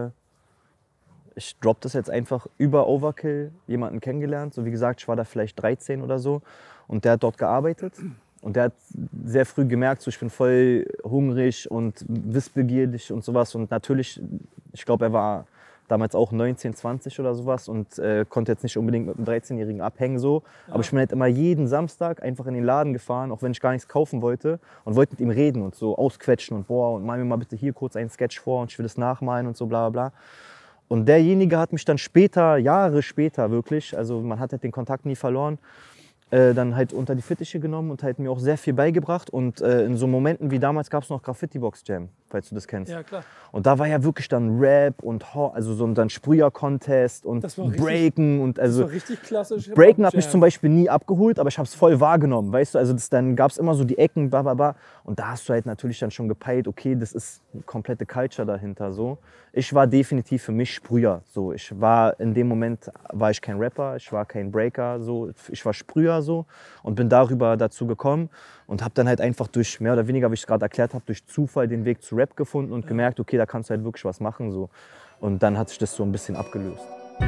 ich droppe das jetzt einfach, über Overkill jemanden kennengelernt. So wie gesagt, ich war da vielleicht 13 oder so und der hat dort gearbeitet. Und der hat sehr früh gemerkt, so, ich bin voll hungrig und wissbegierig und sowas. Und natürlich, ich glaube, er war damals auch 19, 20 oder sowas und konnte jetzt nicht unbedingt mit einem 13-Jährigen abhängen. So. Ja. Aber ich bin halt immer jeden Samstag einfach in den Laden gefahren, auch wenn ich gar nichts kaufen wollte. Und wollte mit ihm reden und so ausquetschen und boah, und mal mir mal bitte hier kurz einen Sketch vor und ich will das nachmalen und so bla bla. Und derjenige hat mich dann später, Jahre später wirklich, also man hat halt den Kontakt nie verloren, dann halt unter die Fittiche genommen und halt mir auch sehr viel beigebracht. Und in so Momenten wie damals gab es noch Graffiti-Box Jam, falls du das kennst. Ja, klar. Und da war ja wirklich dann Rap und also so dann Sprüher-Contest und Breaken. Und also das war richtig klassisch. Breaken hat mich zum Beispiel nie abgeholt, aber ich habe es voll wahrgenommen, weißt du. Also dann gab es immer so die Ecken, bla bla bla. Und da hast du halt natürlich dann schon gepeilt, okay, das ist eine komplette Culture dahinter so. Ich war definitiv für mich Sprüher. So. In dem Moment war ich kein Rapper, ich war kein Breaker, so. Ich war Sprüher so und bin darüber dazu gekommen und habe dann halt einfach durch, mehr oder weniger, wie ich es gerade erklärt habe, durch Zufall den Weg zu Rap gefunden und gemerkt, okay, da kannst du halt wirklich was machen. So. Und dann hat sich das so ein bisschen abgelöst.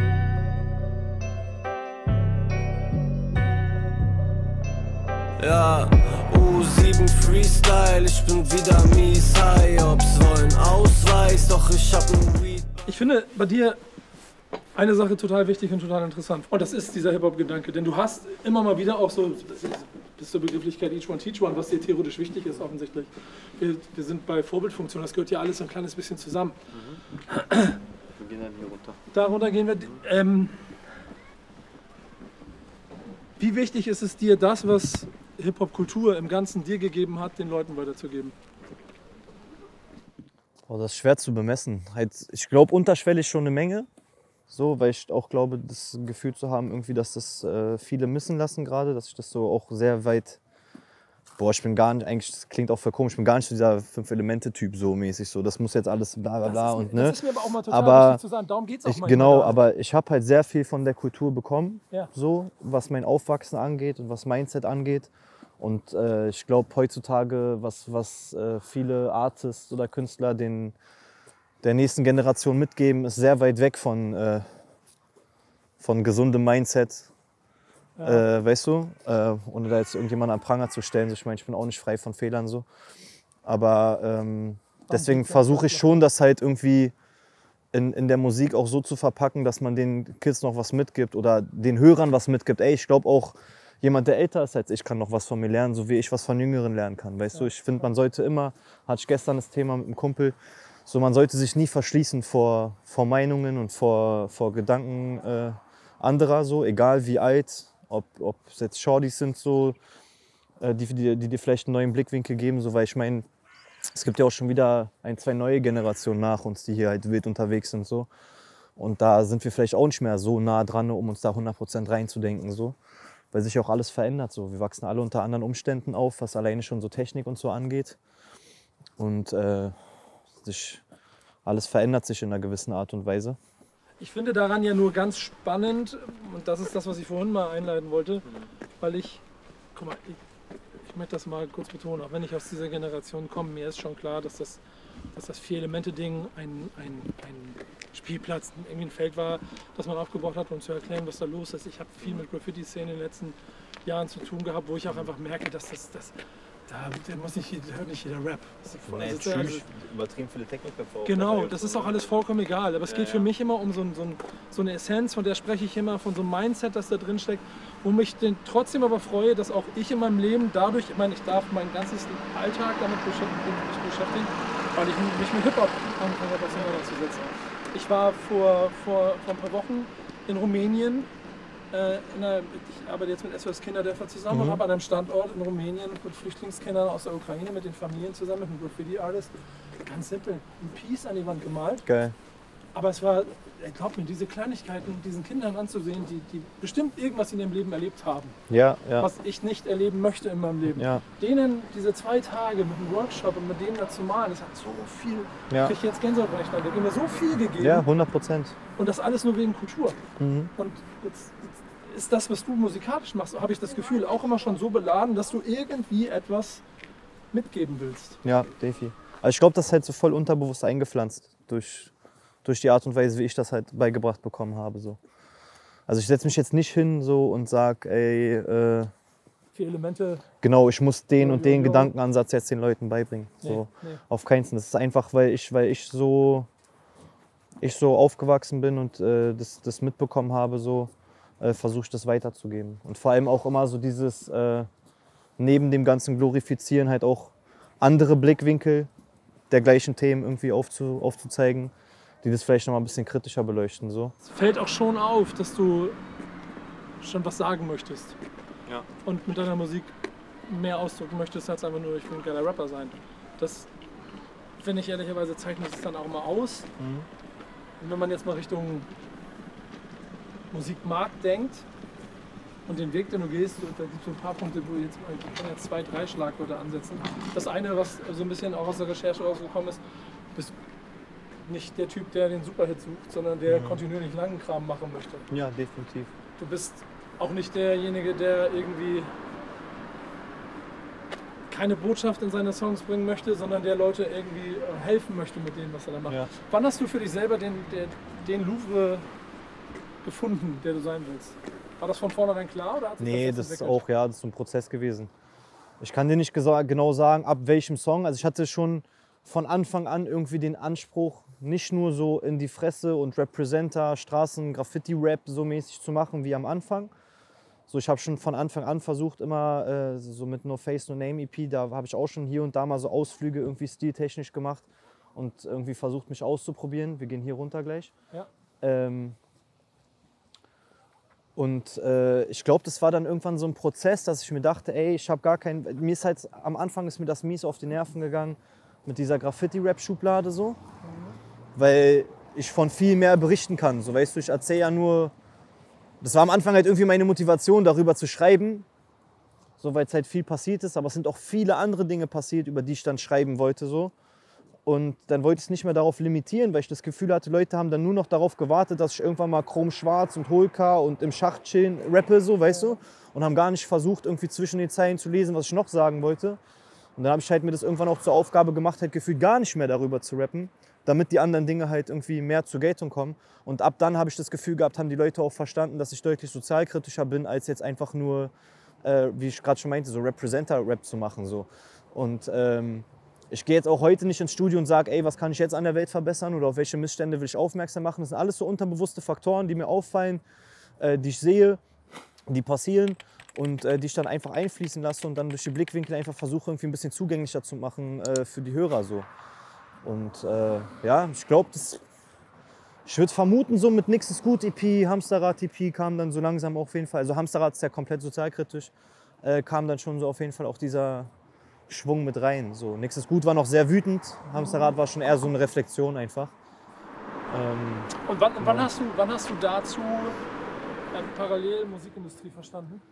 Ja, U7 Freestyle, ich bin wieder mies high, ob's wollen Ausweis, doch ich hab nen Weed. Ich finde, bei dir Eine Sache total wichtig und total interessant. Und das ist dieser Hip-Hop-Gedanke. Denn du hast immer mal wieder auch so, bis zur Begrifflichkeit Each One Teach One, was dir theoretisch wichtig ist, offensichtlich. Wir sind bei Vorbildfunktion, das gehört ja alles ein kleines bisschen zusammen. Wir gehen dann hier runter. Darunter gehen wir. Wie wichtig ist es dir, das, was Hip-Hop-Kultur im Ganzen dir gegeben hat, den Leuten weiterzugeben? Oh, das ist schwer zu bemessen. Halt, ich glaube unterschwellig schon eine Menge. So, weil ich auch glaube, das Gefühl zu haben, irgendwie, dass das viele missen lassen gerade, dass ich das so auch sehr weit, ich bin gar nicht, eigentlich, das klingt auch voll komisch, ich bin gar nicht so dieser 5-Elemente-Typ so mäßig, so, das muss jetzt alles bla bla bla und ne. Das ist mir aber auch mal total wichtig zu sagen, darum geht es auch mal. Genau, aber ich habe halt sehr viel von der Kultur bekommen, ja. So, was mein Aufwachsen angeht und was Mindset angeht. Und ich glaube heutzutage, was viele Artists oder Künstler der nächsten Generation mitgeben, ist sehr weit weg von gesundem Mindset, ja. Weißt du? Ohne da jetzt irgendjemanden am Pranger zu stellen. Ich meine, ich bin auch nicht frei von Fehlern so. Aber deswegen versuche ich schon, das halt irgendwie in der Musik auch so zu verpacken, dass man den Kids noch was mitgibt oder den Hörern was mitgibt. Ey, ich glaube auch, jemand, der älter ist als ich, kann noch was von mir lernen, so wie ich was von Jüngeren lernen kann. Weißt du, ich finde, man sollte immer, hatte ich gestern das Thema mit einem Kumpel, so, man sollte sich nie verschließen vor Meinungen und vor Gedanken anderer, so, egal wie alt, ob es jetzt Shorties sind, so, die dir vielleicht einen neuen Blickwinkel geben, so, weil ich meine, es gibt ja auch schon wieder 1, 2 neue Generationen nach uns, die hier halt wild unterwegs sind, so. Und da sind wir vielleicht auch nicht mehr so nah dran, um uns da 100% reinzudenken, so. Weil sich auch alles verändert, so. Wir wachsen alle unter anderen Umständen auf, was alleine schon so Technik und so angeht. Und alles verändert sich in einer gewissen Art und Weise. Ich finde daran ja nur ganz spannend, und das ist das, was ich vorhin mal einleiten wollte, weil guck mal, ich möchte das mal kurz betonen, auch wenn ich aus dieser Generation komme, mir ist schon klar, dass das 4-Elemente-Ding ein Spielplatz, irgendwie ein Feld war, das man aufgebaut hat, um zu erklären, was da los ist. Ich habe viel mit Graffiti-Szene in den letzten Jahren zu tun gehabt, wo ich auch einfach merke, dass da hört nicht jeder Rap. Nee, natürlich übertrieben viele Techniker vor. Genau, das ist auch alles vollkommen egal. Aber es geht für mich immer um so eine Essenz, von der spreche ich immer, von so einem Mindset, das da drin steckt, wo mich trotzdem aber freue, dass auch ich in meinem Leben dadurch, ich meine, ich darf meinen ganzen Alltag damit beschäftigen, weil ich mich mit Hip-Hop angefangen habe, auseinanderzusetzen. Ich war vor ein paar Wochen in Rumänien. Ich arbeite jetzt mit SOS Kinderdörfer zusammen und habe an einem Standort in Rumänien mit Flüchtlingskindern aus der Ukraine, mit den Familien zusammen, mit einem Graffiti-Artist, ganz simpel, ein Piece an die Wand gemalt. Geil. Aber es war, glaub mir, diese Kleinigkeiten diesen Kindern anzusehen, die bestimmt irgendwas in ihrem Leben erlebt haben, ja. Was ich nicht erleben möchte in meinem Leben. Ja. Denen diese 2 Tage mit einem Workshop und mit denen da zu malen, das hat so viel, kriege ich jetzt Gänsehaut, weil ich da mir so viel gegeben. Ja, 100%. Und das alles nur wegen Kultur. Mhm. Und jetzt ist das, was du musikalisch machst, habe ich das Gefühl, auch immer schon so beladen, dass du irgendwie etwas mitgeben willst. Ja, definitiv. Also ich glaube, das ist halt so voll unterbewusst eingepflanzt durch die Art und Weise, wie ich das halt beigebracht bekommen habe. So. Also ich setze mich jetzt nicht hin so und sage, ey, 4 Elemente. Genau, ich muss den und den Gedankenansatz jetzt den Leuten beibringen. So. Nee. Auf keinen Fall. Das ist einfach, weil ich so aufgewachsen bin und das mitbekommen habe, so versuche ich das weiterzugeben. Und vor allem auch immer so dieses, neben dem ganzen Glorifizieren halt auch andere Blickwinkel der gleichen Themen irgendwie aufzuzeigen, die das vielleicht noch mal ein bisschen kritischer beleuchten. So. Es fällt auch schon auf, dass du schon was sagen möchtest. Ja. Und mit deiner Musik mehr ausdrücken möchtest, als einfach nur, ich will ein geiler Rapper sein. Das, finde ich ehrlicherweise, zeichnet es dann auch mal aus. Und wenn man jetzt mal Richtung Musikmarkt denkt und den Weg, den du gehst, da gibt es so ein paar Punkte, wo ich kann jetzt 2, 3 Schlagwörter ansetzen. Das eine, was so ein bisschen auch aus der Recherche rausgekommen ist, bist nicht der Typ, der den Superhit sucht, sondern der kontinuierlich langen Kram machen möchte. Ja, definitiv. Du bist auch nicht derjenige, der irgendwie keine Botschaft in seine Songs bringen möchte, sondern der Leute irgendwie helfen möchte mit dem, was er da macht. Ja. Wann hast du für dich selber den Louvre gefunden, der du sein willst? War das von vornherein klar? Oder hat sich nee, das ist auch, das ist ein Prozess gewesen. Ich kann dir nicht genau sagen, ab welchem Song. Also ich hatte schon von Anfang an irgendwie den Anspruch, nicht nur so in die Fresse und Representer, Straßen, Graffiti-Rap so mäßig zu machen wie am Anfang. So, ich habe schon von Anfang an versucht, immer so mit No Face, No Name EP, da habe ich auch schon hier und da mal so Ausflüge irgendwie stiltechnisch gemacht und irgendwie versucht, mich auszuprobieren. Wir gehen hier runter gleich. Ja. Ich glaube, das war dann irgendwann so ein Prozess, dass ich mir dachte, ey, ich habe gar keinen, mir ist halt, am Anfang ist mir das mies auf die Nerven gegangen mit dieser Graffiti-Rap-Schublade so, weil ich von viel mehr berichten kann. So, weißt du, ich erzähle ja nur, das war am Anfang halt irgendwie meine Motivation, darüber zu schreiben, so, weil es halt viel passiert ist, aber es sind auch viele andere Dinge passiert, über die ich dann schreiben wollte so. Und dann wollte ich es nicht mehr darauf limitieren, weil ich das Gefühl hatte, Leute haben dann nur noch darauf gewartet, dass ich irgendwann mal Chrom Schwarz und Holka und im Schacht chillen rappe, so, weißt du? Und haben gar nicht versucht, irgendwie zwischen den Zeilen zu lesen, was ich noch sagen wollte. Und dann habe ich halt mir das irgendwann auch zur Aufgabe gemacht, halt gefühlt gar nicht mehr darüber zu rappen, damit die anderen Dinge halt irgendwie mehr zur Geltung kommen. Und ab dann habe ich das Gefühl gehabt, haben die Leute auch verstanden, dass ich deutlich sozialkritischer bin, als jetzt einfach nur, wie ich gerade schon meinte, so Representer-Rap zu machen, so. Und ich gehe jetzt auch heute nicht ins Studio und sage, ey, was kann ich jetzt an der Welt verbessern oder auf welche Missstände will ich aufmerksam machen. Das sind alles so unterbewusste Faktoren, die mir auffallen, die ich sehe, die passieren und die ich dann einfach einfließen lasse und dann durch die Blickwinkel einfach versuche, irgendwie ein bisschen zugänglicher zu machen für die Hörer. So. Und ja, ich glaube, ich würde vermuten, so mit Nix ist gut EP, Hamsterrad EP kam dann so langsam auf jeden Fall, also Hamsterrad ist ja komplett sozialkritisch, kam dann schon so auf jeden Fall auch dieser Schwung mit rein. So, Nix ist gut war noch sehr wütend, Hamsterrad war schon eher so eine Reflexion einfach. Und wann hast du dazu parallel Musikindustrie verstanden?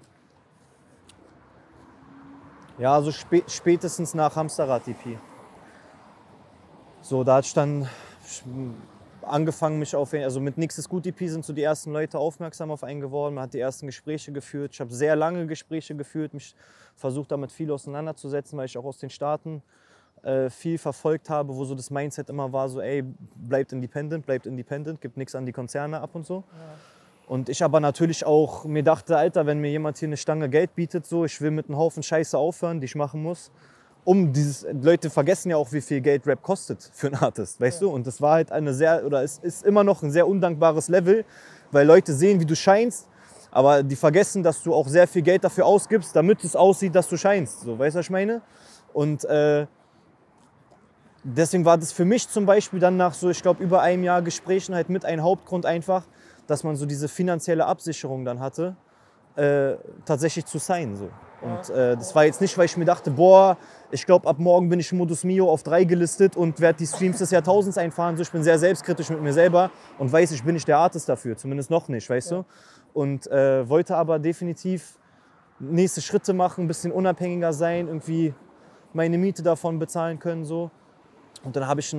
Ja, also spätestens nach Hamsterrad EP. So, da hat ich dann angefangen, mich auf, also mit Nix ist gut EP sind so die ersten Leute aufmerksam auf einen geworden. Man hat die ersten Gespräche geführt. Ich habe sehr lange Gespräche geführt, mich versucht damit viel auseinanderzusetzen, weil ich auch aus den Staaten viel verfolgt habe, wo so das Mindset immer war, so ey, bleibt independent, gibt nichts an die Konzerne ab und so. Ja. Und ich aber natürlich auch mir dachte, Alter, wenn mir jemand hier eine Stange Geld bietet, so, ich will mit einem Haufen Scheiße aufhören, die ich machen muss. Leute vergessen ja auch, wie viel Geld Rap kostet für einen Artist, weißt du? Und das war halt es ist immer noch ein sehr undankbares Level, weil Leute sehen, wie du scheinst, aber die vergessen, dass du auch sehr viel Geld dafür ausgibst, damit es aussieht, dass du scheinst. So, weißt du, was ich meine? Und deswegen war das für mich zum Beispiel dann nach so, ich glaube, über einem Jahr Gesprächen halt mit ein Hauptgrund einfach, dass man so diese finanzielle Absicherung dann hatte, tatsächlich zu signen. So. Und das war jetzt nicht, weil ich mir dachte, boah, ich glaube, ab morgen bin ich Modus Mio auf 3 gelistet und werde die Streams des Jahrtausends einfahren. So, ich bin sehr selbstkritisch mit mir selber und weiß, ich bin nicht der Artist dafür, zumindest noch nicht, weißt du? Und wollte aber definitiv nächste Schritte machen, ein bisschen unabhängiger sein, irgendwie meine Miete davon bezahlen können. So. Und dann habe ich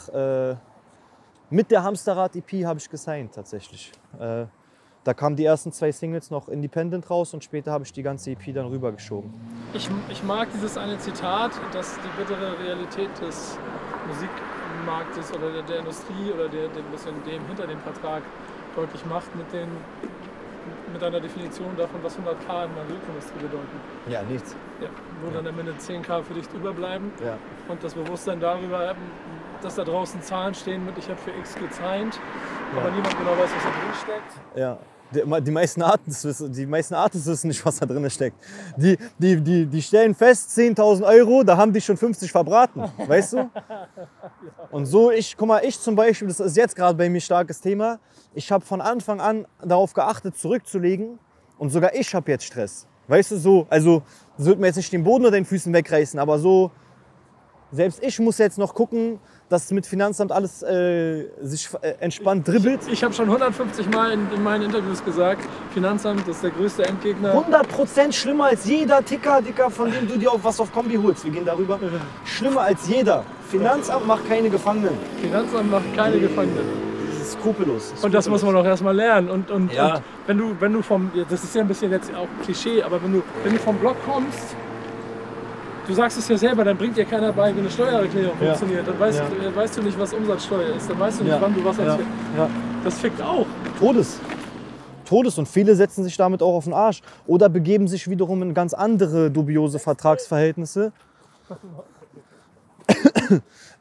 mit der Hamsterrad-EP habe ich gesigned tatsächlich. Da kamen die ersten 2 Singles noch independent raus und später habe ich die ganze EP dann rübergeschoben. Ich mag dieses eine Zitat, das die bittere Realität des Musikmarktes oder der Industrie oder ein bisschen dem hinter dem Vertrag deutlich macht mit einer Definition davon, was 100.000 in der Musikindustrie bedeuten. Ja, nichts. Ja, wo dann am Ende 10.000 für dich überbleiben. Ja. Und das Bewusstsein darüber, dass da draußen Zahlen stehen mit ich habe für X gesigned, aber niemand genau weiß, was da drin steckt. Ja. Die meisten Artists wissen nicht, was da drin steckt. Die stellen fest, 10.000 Euro, da haben die schon 50 verbraten, weißt du? Und so, guck mal, ich zum Beispiel, das ist jetzt gerade bei mir starkes Thema, ich habe von Anfang an darauf geachtet, zurückzulegen und sogar ich habe jetzt Stress. Weißt du, so, also das wird mir jetzt nicht den Boden unter den Füßen wegreißen, aber so, selbst ich muss jetzt noch gucken, dass mit Finanzamt alles sich entspannt dribbelt. Ich habe schon 150 Mal in meinen Interviews gesagt, Finanzamt ist der größte Endgegner. 100% schlimmer als jeder Ticker, von dem du dir auch was auf Kombi holst. Wir gehen darüber. Schlimmer als jeder. Finanzamt macht keine Gefangenen. Finanzamt macht keine Gefangenen. Das ist skrupellos. Und das muss man auch erstmal lernen. Und ja. Und wenn du vom, das ist ja ein bisschen jetzt auch Klischee, aber wenn du vom Blog kommst, du sagst es ja selber, dann bringt dir keiner bei, wie eine Steuererklärung funktioniert. Dann weißt du nicht, was Umsatzsteuer ist. Dann weißt du nicht, wann du was erzählst. Ja. Das fickt auch. Todes. Und viele setzen sich damit auch auf den Arsch. Oder begeben sich wiederum in ganz andere dubiose Vertragsverhältnisse.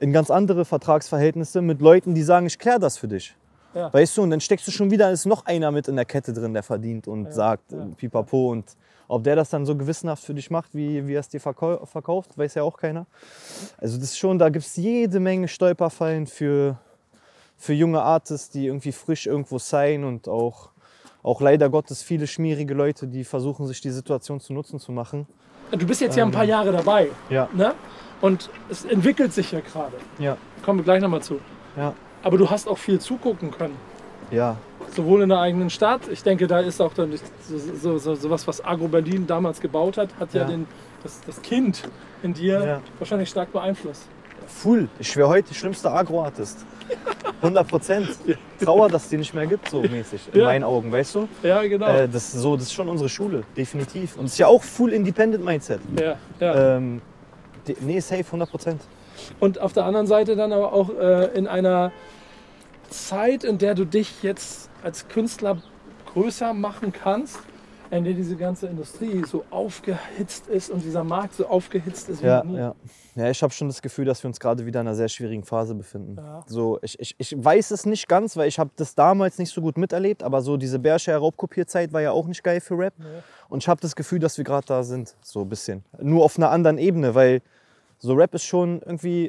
in ganz andere Vertragsverhältnisse mit Leuten, die sagen, ich kläre das für dich. Ja. Weißt du, und dann steckst du schon wieder, ist noch einer mit in der Kette drin, der verdient und sagt pipapo. Und ob der das dann so gewissenhaft für dich macht, wie er es dir verkauft, weiß ja auch keiner. Also das ist schon, da gibt es jede Menge Stolperfallen für junge Artists, die irgendwie frisch irgendwo sein und auch leider Gottes viele schmierige Leute, die versuchen, sich die Situation zu Nutzen zu machen. Du bist jetzt ja ein paar Jahre dabei. Ja. Ne? Und es entwickelt sich ja gerade. Ja. Kommen wir gleich nochmal zu. Ja. Aber du hast auch viel zugucken können. Ja. Sowohl in der eigenen Stadt. Ich denke, da ist auch dann sowas, was Agro Berlin damals gebaut hat, hat ja, das Kind in dir wahrscheinlich stark beeinflusst. Full. Ich schwöre heute, die schlimmste Agro-Artist. 100%. Trauer, dass es die nicht mehr gibt, so mäßig. In meinen Augen, weißt du? Ja, genau. Das ist schon unsere Schule, definitiv. Und es ist ja auch full Independent Mindset. Ja, ja. Nee, safe, 100%. Und auf der anderen Seite dann aber auch in einer Zeit, in der du dich jetzt als Künstler größer machen kannst, in der diese ganze Industrie so aufgehitzt ist und dieser Markt so aufgehitzt ist wie noch nie. Ja, ich habe schon das Gefühl, dass wir uns gerade wieder in einer sehr schwierigen Phase befinden. Ja. So, ich weiß es nicht ganz, weil ich habe das damals nicht so gut miterlebt, aber so diese Bershare Raubkopierzeit war ja auch nicht geil für Rap. Nee. Und ich habe das Gefühl, dass wir gerade da sind, so ein bisschen. Nur auf einer anderen Ebene, weil so Rap ist schon irgendwie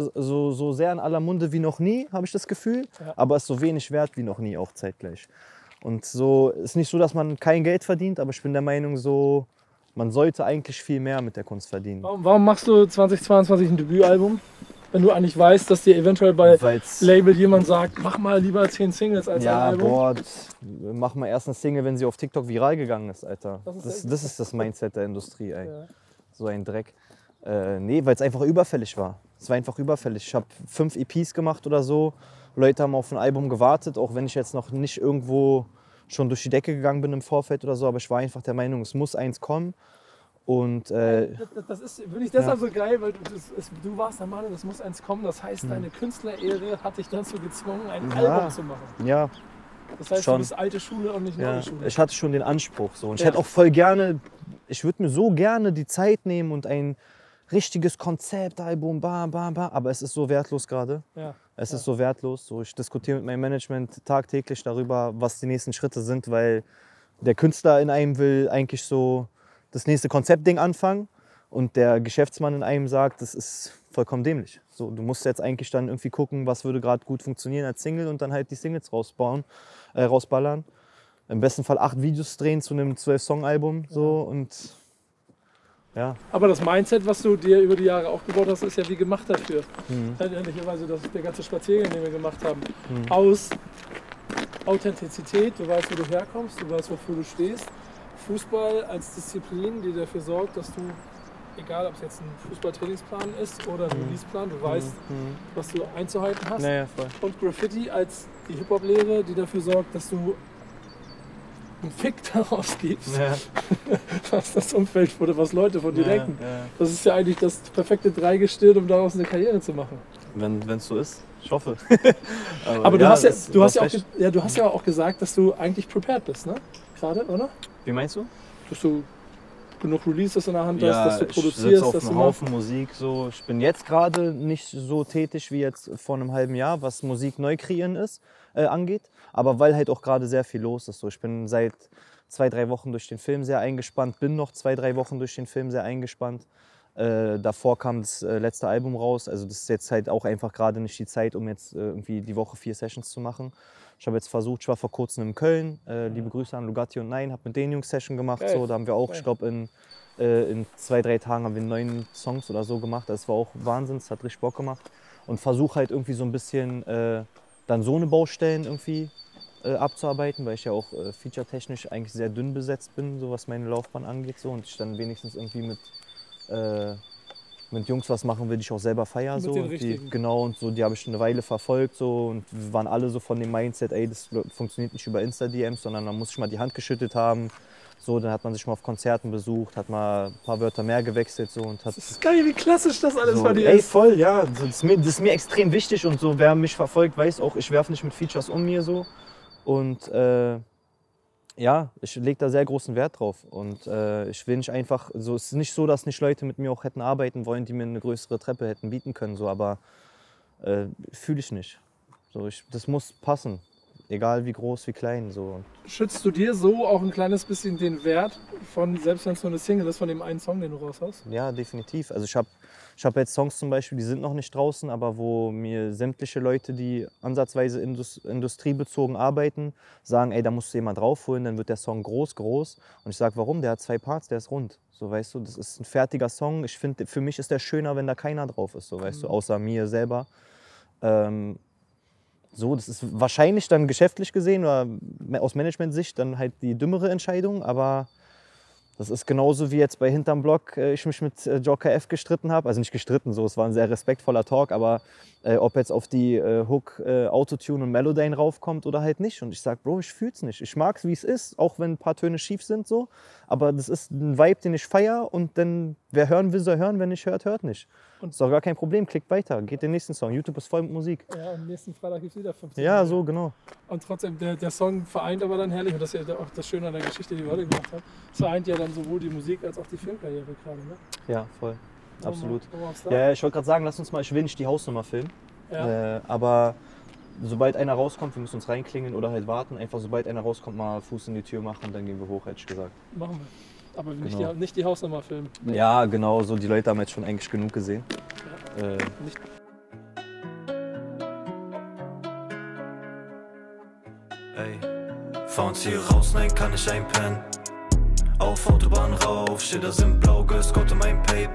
so sehr in aller Munde wie noch nie, habe ich das Gefühl, aber ist so wenig wert wie noch nie auch zeitgleich. Und so ist nicht so, dass man kein Geld verdient, aber ich bin der Meinung, so man sollte eigentlich viel mehr mit der Kunst verdienen. Warum machst du 2022 ein Debütalbum, wenn du eigentlich weißt, dass dir eventuell bei Label jemand sagt, mach mal lieber 10 Singles als ein Album? Ja, boah, mach mal erst eine Single, wenn sie auf TikTok viral gegangen ist, Alter. Das ist das Mindset der Industrie, ey. Ja. So ein Dreck. Nee, weil es einfach überfällig war. Es war einfach überfällig. Ich habe 5 EPs gemacht oder so. Leute haben auf ein Album gewartet, auch wenn ich jetzt noch nicht irgendwo schon durch die Decke gegangen bin im Vorfeld oder so. Aber ich war einfach der Meinung, es muss eins kommen. Und finde ich deshalb so geil, weil du warst der Meinung, es muss eins kommen. Das heißt, deine Künstlerehre hat dich dazu gezwungen, ein Album zu machen. Ja. Das heißt, du bist alte Schule und nicht neue Schule. Ich hatte schon den Anspruch. So. Und ich hätte auch voll gerne, ich würde mir so gerne die Zeit nehmen und ein richtiges Konzeptalbum, aber es ist so wertlos gerade. Ja. Es ist so wertlos. So, ich diskutiere mit meinem Management tagtäglich darüber, was die nächsten Schritte sind, weil der Künstler in einem will eigentlich so das nächste Konzeptding anfangen und der Geschäftsmann in einem sagt, das ist vollkommen dämlich. So, du musst jetzt eigentlich dann irgendwie gucken, was würde gerade gut funktionieren als Single und dann halt die Singles rausballern. Im besten Fall 8 Videos drehen zu einem 12-Song-Album. So, und ja. Aber das Mindset, was du dir über die Jahre aufgebaut hast, ist ja wie gemacht dafür. Ehrlicherweise, der ganze Spaziergang, den wir gemacht haben, aus Authentizität, du weißt, wo du herkommst, du weißt, wofür du stehst. Fußball als Disziplin, die dafür sorgt, dass du, egal ob es jetzt ein Fußballtrainingsplan ist oder ein Releaseplan, du weißt, was du einzuhalten hast. Ja, voll. Und Graffiti als die Hip-Hop-Lehre, die dafür sorgt, dass du einen Fick daraus gibst, was das Umfeld oder was Leute von dir denken. Ja. Das ist ja eigentlich das perfekte Dreigestirn, um daraus eine Karriere zu machen. Wenn es so ist, ich hoffe. Aber du hast ja auch gesagt, dass du eigentlich prepared bist, ne? Gerade, oder? Wie meinst du? Dass du genug Releases in der Hand hast, dass du produzierst. Ich sitze auf einem Haufen Musik. So. Ich bin jetzt gerade nicht so tätig wie jetzt vor einem halben Jahr, was Musik neu kreieren angeht. Aber weil halt auch gerade sehr viel los ist. So. Ich bin seit 2-3 Wochen durch den Film sehr eingespannt, bin noch 2-3 Wochen durch den Film sehr eingespannt. Davor kam das letzte Album raus. Also das ist jetzt halt auch einfach gerade nicht die Zeit, um jetzt irgendwie die Woche 4 Sessions zu machen. Ich habe jetzt versucht, ich war vor kurzem in Köln, liebe Grüße an Lugatti und Nein, habe mit den Jungs Session gemacht. So, da haben wir auch, ich glaube in 2-3 Tagen haben wir 9 Songs oder so gemacht. Das war auch Wahnsinn, es hat richtig Bock gemacht. Und versuche halt irgendwie so ein bisschen dann so eine Baustellen irgendwie abzuarbeiten, weil ich ja auch featuretechnisch eigentlich sehr dünn besetzt bin, so was meine Laufbahn angeht. So, und ich dann wenigstens irgendwie mit Jungs was machen will, die ich auch selber feiere. So. Genau, und so, die habe ich schon eine Weile verfolgt. So, und wir waren alle so von dem Mindset, ey, das funktioniert nicht über Insta-DMs, sondern man muss sich mal die Hand geschüttelt haben. So, dann hat man sich mal auf Konzerten besucht, hat mal ein paar Wörter mehr gewechselt. So, und hat das ist geil, wie klassisch das alles so, bei dir ist. Ey, voll, ja. Das ist mir extrem wichtig. Und so, wer mich verfolgt, weiß auch, ich werfe nicht mit Features um mir. So. Und ja, ich lege da sehr großen Wert drauf. Und ich will nicht einfach, so, es ist nicht so, dass nicht Leute mit mir auch hätten arbeiten wollen, die mir eine größere Treppe hätten bieten können. So, aber fühle ich nicht. So, das muss passen, egal wie groß, wie klein. So. Schützt du dir so auch ein kleines bisschen den Wert von, selbst wenn es nur eine Single ist, von dem einen Song, den du raushaust? Ja, definitiv. Also ich hab jetzt Songs zum Beispiel, die sind noch nicht draußen, aber wo mir sämtliche Leute, die ansatzweise industriebezogen arbeiten, sagen, ey, da musst du jemand draufholen, dann wird der Song groß. Und ich sage, warum? Der hat 2 Parts, der ist rund. So, weißt du, das ist ein fertiger Song. Ich finde, für mich ist der schöner, wenn da keiner drauf ist, so, weißt du, außer mir selber. So, das ist wahrscheinlich dann geschäftlich gesehen oder aus Management-Sicht dann halt die dümmere Entscheidung, aber das ist genauso wie jetzt bei Hinterm Block ich mich mit Joker F gestritten habe. Also nicht gestritten, so, es war ein sehr respektvoller Talk, aber ob jetzt auf die Hook Autotune und Melodyne raufkommt oder halt nicht. Und ich sag, Bro, ich fühl's nicht. Ich mag's, wie es ist, auch wenn ein paar Töne schief sind, so. Aber das ist ein Vibe, den ich feiere und dann, wer hören will, soll hören, wer nicht hört, hört nicht. Und ist doch gar kein Problem, klickt weiter, geht den nächsten Song. YouTube ist voll mit Musik. Ja, am nächsten Freitag gibt es wieder 15. Ja, so, genau. Und trotzdem, der Song vereint aber dann herrlich, und das ist ja auch das Schöne an der Geschichte, die wir heute gemacht haben, es vereint ja dann sowohl die Musik als auch die Filmkarriere gerade, ne? Ja, voll. Absolut. Ja, Ja, ich wollte gerade sagen, lass uns mal, ich will nicht die Hausnummer filmen, ja. aber sobald einer rauskommt, wir müssen uns reinklingeln oder halt warten, einfach sobald einer rauskommt, mal Fuß in die Tür machen, dann gehen wir hoch, hätte ich gesagt. Machen wir. Aber Genau. nicht die Hausnummer filmen. Ja, genau, so die Leute haben jetzt schon eigentlich genug gesehen. Nicht Ey, fahr uns hier raus, nein, kann ich einpennen. Auf Autobahn rauf, Schilder sind blau, gescout in mein Pape.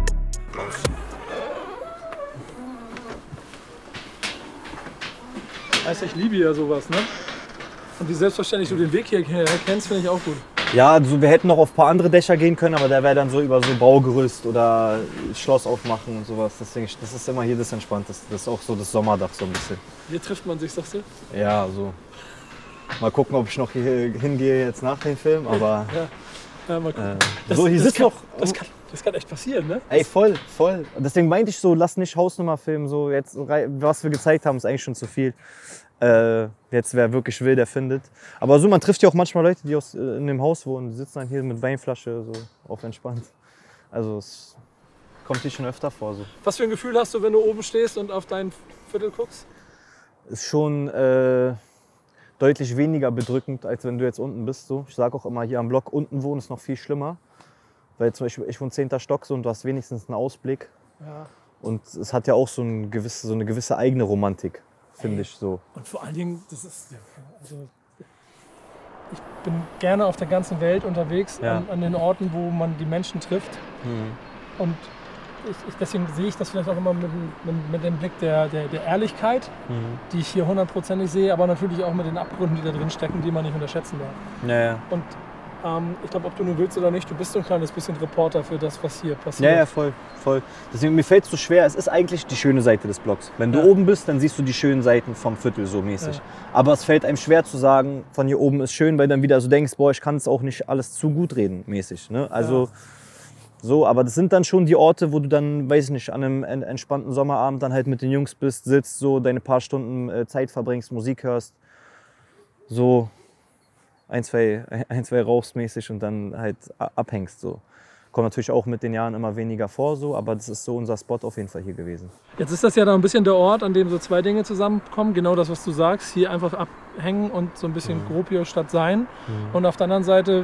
Weißt du, ich liebe ja sowas, ne? Und wie selbstverständlich du den Weg hierher kennst, finde ich auch gut. Ja, also wir hätten noch auf ein paar andere Dächer gehen können, aber der wäre dann so über so Baugerüst oder Schloss aufmachen und sowas. Deswegen, das ist immer hier das Entspannteste. Das ist auch so das Sommerdach so ein bisschen. Hier trifft man sich, sagst du? Ja, so. Mal gucken, ob ich noch hier hingehe jetzt nach dem Film, aber Ja, mal gucken. so, hier sitzt noch... Das kann echt passieren, ne? Ey, voll. Deswegen meinte ich so, lass nicht Hausnummer filmen. So jetzt, was wir gezeigt haben, ist eigentlich schon zu viel. Jetzt, wer wirklich will, der findet. Aber so, man trifft ja auch manchmal Leute, die in dem Haus wohnen, die sitzen dann hier mit Weinflasche, so auf entspannt. Also es kommt hier schon öfter vor. So. Was für ein Gefühl hast du, wenn du oben stehst und auf dein Viertel guckst? Ist schon deutlich weniger bedrückend, als wenn du jetzt unten bist. So. Ich sage auch immer, hier am Block unten wohnen ist noch viel schlimmer. Weil zum Beispiel, ich wohne 10. Stock so, und du hast wenigstens einen Ausblick. Ja. Und es hat ja auch so eine gewisse eigene Romantik, finde ich so. Und vor allen Dingen, das ist, also ich bin gerne auf der ganzen Welt unterwegs, Ja. an den Orten, wo man die Menschen trifft. Und deswegen sehe ich das vielleicht auch immer mit dem Blick der Ehrlichkeit, die ich hier hundertprozentig sehe, aber natürlich auch mit den Abgründen, die da drin stecken, die man nicht unterschätzen darf. Ja, ja. Und ich glaube, ob du nur willst oder nicht, du bist so ein kleines bisschen Reporter für das, was hier passiert. Ja, ja, voll. Deswegen, mir fällt es so schwer, es ist eigentlich die schöne Seite des Blogs. Wenn du Ja. oben bist, dann siehst du die schönen Seiten vom Viertel so mäßig. Ja. Aber es fällt einem schwer zu sagen, von hier oben ist schön, weil dann wieder so denkst, boah, ich kann es auch nicht alles zu gut reden mäßig. Ne? Also so, aber das sind dann schon die Orte, wo du dann, weiß ich nicht, an einem entspannten Sommerabend dann halt mit den Jungs bist, sitzt, so deine paar Stunden Zeit verbringst, Musik hörst, so ein, zwei rauchst mäßig und dann halt abhängst so. Kommt natürlich auch mit den Jahren immer weniger vor, so, aber das ist so unser Spot auf jeden Fall hier gewesen. Jetzt ist das ja da ein bisschen der Ort, an dem so zwei Dinge zusammenkommen. Genau das, was du sagst. Hier einfach abhängen und so ein bisschen Gropius statt sein. Und auf der anderen Seite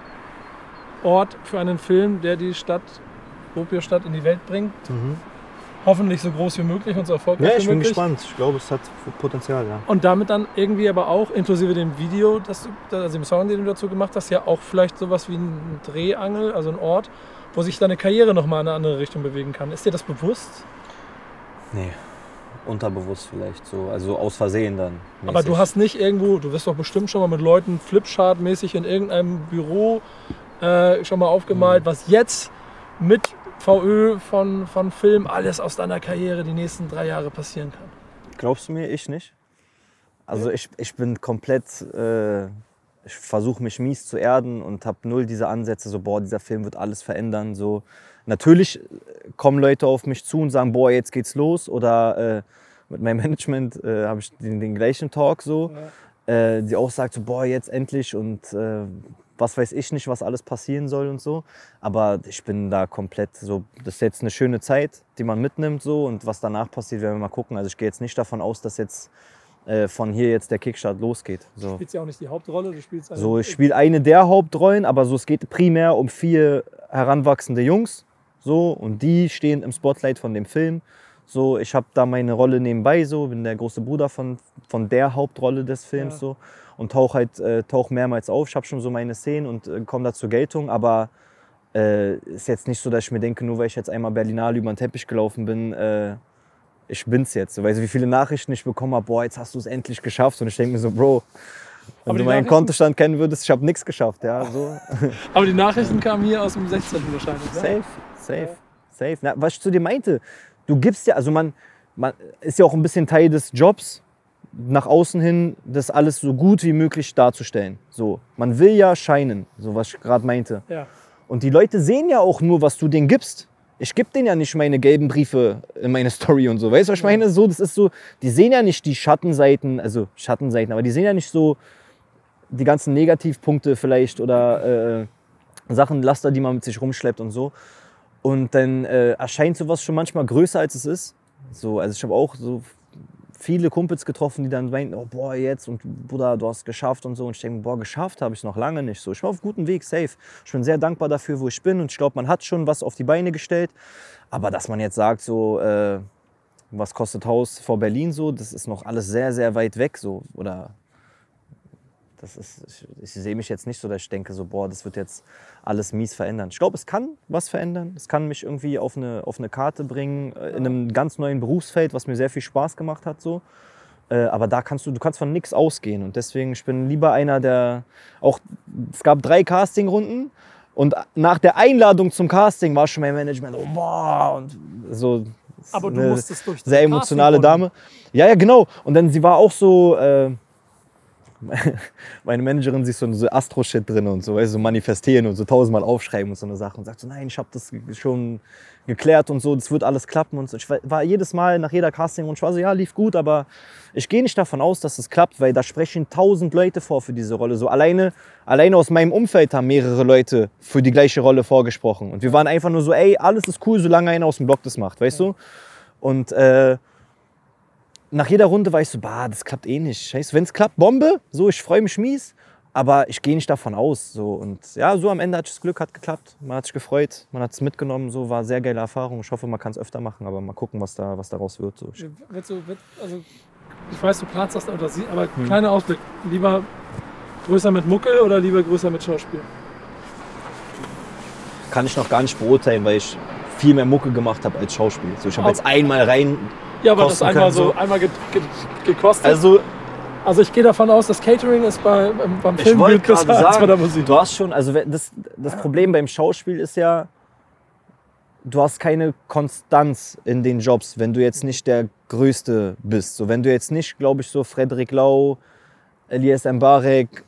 Ort für einen Film, der die Stadt, Gropius-Stadt, in die Welt bringt. Hoffentlich so groß wie möglich und so erfolgreich Ja, ich wie bin möglich. gespannt. Ich glaube, es hat Potenzial, ja. Und damit dann irgendwie aber auch, inklusive dem Video, also dem Song, den du dazu gemacht hast, ja auch vielleicht sowas wie ein Drehangel, also ein Ort, wo sich deine Karriere nochmal in eine andere Richtung bewegen kann. Ist dir das bewusst? Nee, unterbewusst vielleicht so, also aus Versehen dann. Mäßig. Aber du hast nicht irgendwo, du wirst doch bestimmt schon mal mit Leuten Flipchart-mäßig in irgendeinem Büro schon mal aufgemalt, was jetzt mit VÖ von Film alles aus deiner Karriere die nächsten 3 Jahre passieren kann. Glaubst du mir, ich nicht? Also ich bin komplett, ich versuche mich mies zu erden und habe null diese Ansätze, so boah, dieser Film wird alles verändern. So. Natürlich kommen Leute auf mich zu und sagen, boah, jetzt geht's los. Oder mit meinem Management habe ich den gleichen Talk so, die auch sagt so, boah, jetzt endlich und was weiß ich nicht, was alles passieren soll und so. Aber ich bin da komplett so, das ist jetzt eine schöne Zeit, die man mitnimmt so und was danach passiert, werden wir mal gucken. Also ich gehe jetzt nicht davon aus, dass jetzt von hier jetzt der Kickstart losgeht. So. Du spielst ja auch nicht die Hauptrolle, du spielst eine... So, ich spiele eine der Hauptrollen, aber so, es geht primär um 4 heranwachsende Jungs. So, und die stehen im Spotlight von dem Film. So, ich habe da meine Rolle nebenbei, so, bin der große Bruder von der Hauptrolle des Films. Ja. So, und tauch mehrmals auf. Ich habe schon so meine Szenen und komme da zur Geltung. Aber ist jetzt nicht so, dass ich mir denke, nur weil ich jetzt einmal Berlinale über den Teppich gelaufen bin, ich bin's jetzt. So, weißt du, wie viele Nachrichten ich bekommen habe, boah, jetzt hast du es endlich geschafft. Und ich denke mir so, Bro, wenn du meinen Kontostand kennen würdest, ich habe nichts geschafft. Ja, so. Aber die Nachrichten kamen hier aus dem 16. wahrscheinlich. Safe. Na, was ich zu dir meinte, du gibst ja, also man ist ja auch ein bisschen Teil des Jobs, nach außen hin das alles so gut wie möglich darzustellen. So, man will ja scheinen, so was ich gerade meinte. Ja. Und die Leute sehen ja auch nur, was du denen gibst. Ich gebe denen ja nicht meine gelben Briefe in meine Story und so. Weißt du, was ich meine? So, das ist so, die sehen ja nicht die Schattenseiten, aber die sehen ja nicht so die ganzen Negativpunkte vielleicht oder Sachen, Laster, die man mit sich rumschleppt und so. Und dann erscheint sowas schon manchmal größer, als es ist. So, also ich habe auch so viele Kumpels getroffen, die dann meinten, oh boah, jetzt und Bruder, du hast es geschafft und so. Und ich denke, boah, geschafft habe ich es noch lange nicht. So, ich war auf gutem Weg, safe. Ich bin sehr dankbar dafür, wo ich bin. Und ich glaube, man hat schon was auf die Beine gestellt. Aber dass man jetzt sagt, so, was kostet Haus vor Berlin, so, das ist noch alles sehr, sehr weit weg. So, oder das ist, ich sehe mich jetzt nicht so, dass ich denke, so, boah, das wird jetzt alles mies verändern. Ich glaube, es kann was verändern. Es kann mich irgendwie auf eine Karte bringen, in einem ganz neuen Berufsfeld, was mir sehr viel Spaß gemacht hat. So. Aber da du kannst von nichts ausgehen. Und deswegen, ich bin lieber einer, der auch, es gab 3 Castingrunden und nach der Einladung zum Casting war schon mein Management, oh, boah, und so. Aber du musstest durch die sehr emotionale Dame. Ja, genau. Und dann, sie war auch so, meine Managerin sieht so Astro-Shit drin und so, weißt du, so manifestieren und so 1000-mal aufschreiben und so eine Sache und sagt so, nein, ich habe das schon geklärt und so, das wird alles klappen und so. Ich war jedes Mal nach jeder Casting und ich war so, ja, lief gut, aber ich gehe nicht davon aus, dass es klappt, weil da sprechen 1000 Leute vor für diese Rolle. So alleine aus meinem Umfeld haben mehrere Leute für die gleiche Rolle vorgesprochen und wir waren einfach nur so, ey, alles ist cool, solange einer aus dem Block das macht, weißt du? Und nach jeder Runde war ich so, bah, das klappt eh nicht. Scheiße, wenn es klappt, Bombe, so, ich freue mich mies, aber ich gehe nicht davon aus. So. Und ja, so am Ende hatte ich das Glück, hat geklappt. Man hat sich gefreut, man hat es mitgenommen, so, war eine sehr geile Erfahrung. Ich hoffe, man kann es öfter machen, aber mal gucken, was daraus wird. So. Also, ich weiß, du planst das, aber kleiner Ausblick, lieber größer mit Mucke oder lieber größer mit Schauspiel? Kann ich noch gar nicht beurteilen, weil ich viel mehr Mucke gemacht habe als Schauspiel. So, ich habe jetzt einmal rein. Ja, aber das einmal so gekostet. Also ich gehe davon aus, das Catering ist beim Film besser als bei der Musik. Du hast schon, also das Problem beim Schauspiel ist ja, du hast keine Konstanz in den Jobs, wenn du jetzt nicht der Größte bist. So, wenn du jetzt nicht, glaube ich, so Frederik Lau, Elias Mbarek,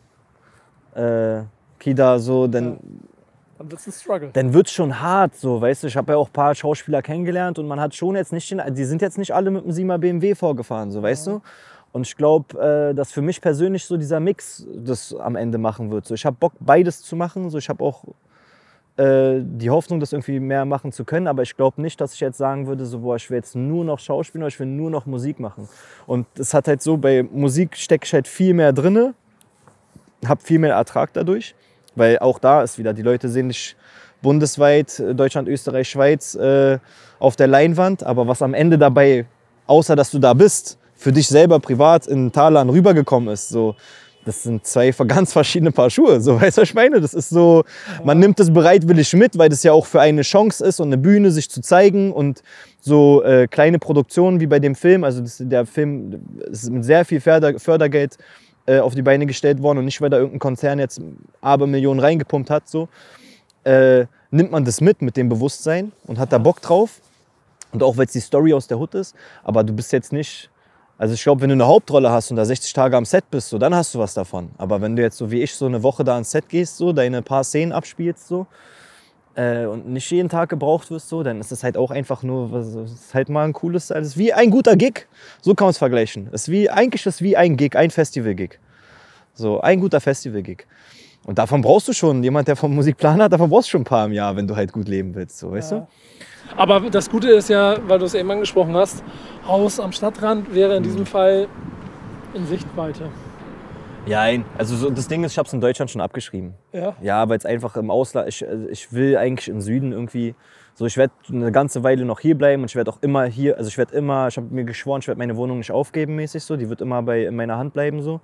Kida, so, dann wird es ein Struggle. Dann wird es schon hart, so, weißt du. Ich habe ja auch ein paar Schauspieler kennengelernt und man hat schon jetzt nicht, die sind jetzt nicht alle mit einem 7er BMW vorgefahren, so, weißt du. Und ich glaube, dass für mich persönlich so dieser Mix das am Ende machen wird. So, ich habe Bock, beides zu machen. So, ich habe auch die Hoffnung, das irgendwie mehr machen zu können. Aber ich glaube nicht, dass ich jetzt sagen würde, so, boah, ich will jetzt nur noch Schauspieler, ich will nur noch Musik machen. Und es hat halt so, bei Musik stecke ich halt viel mehr drin, habe viel mehr Ertrag dadurch. Weil auch da ist wieder, die Leute sehen dich bundesweit, Deutschland, Österreich, Schweiz auf der Leinwand. Aber was am Ende dabei, außer dass du da bist, für dich selber privat in Thailand rübergekommen ist, so, das sind 2 ganz verschiedene Paar Schuhe. So, weißt du, was ich meine? Das ist so, man nimmt es bereitwillig mit, weil das ja auch für eine Chance ist und eine Bühne, sich zu zeigen. Und so kleine Produktionen wie bei dem Film, also der Film ist mit sehr viel Fördergeld auf die Beine gestellt worden und nicht, weil da irgendein Konzern jetzt Abermillionen reingepumpt hat, so, nimmt man das mit dem Bewusstsein und hat da Bock drauf. Und auch, weil es die Story aus der Hood ist, aber du bist jetzt nicht, also ich glaube, wenn du eine Hauptrolle hast und da 60 Tage am Set bist, so, dann hast du was davon. Aber wenn du jetzt so wie ich so eine Woche da ans Set gehst, so, deine paar Szenen abspielst, so, und nicht jeden Tag gebraucht wirst, so, dann ist es halt auch einfach nur, es ist halt mal ein cooles, also es ist wie ein guter Gig, so kann man es vergleichen. Eigentlich ist es wie ein Gig, ein Festival-Gig. So, ein guter Festival-Gig. Und davon brauchst du schon, jemand, der vom Musikplan hat, davon brauchst du schon ein paar im Jahr, wenn du halt gut leben willst, so, weißt du? Aber das Gute ist ja, weil du es eben angesprochen hast, Haus am Stadtrand wäre in diesem Fall in Sichtweite. Ja, also so, das Ding ist, ich habe es in Deutschland schon abgeschrieben. Ja? Ja, weil es einfach im Ausland, ich will eigentlich im Süden irgendwie, so ich werde eine ganze Weile noch hier bleiben und ich werde auch immer hier, also ich habe mir geschworen, ich werde meine Wohnung nicht aufgeben mäßig so, die wird immer in meiner Hand bleiben so.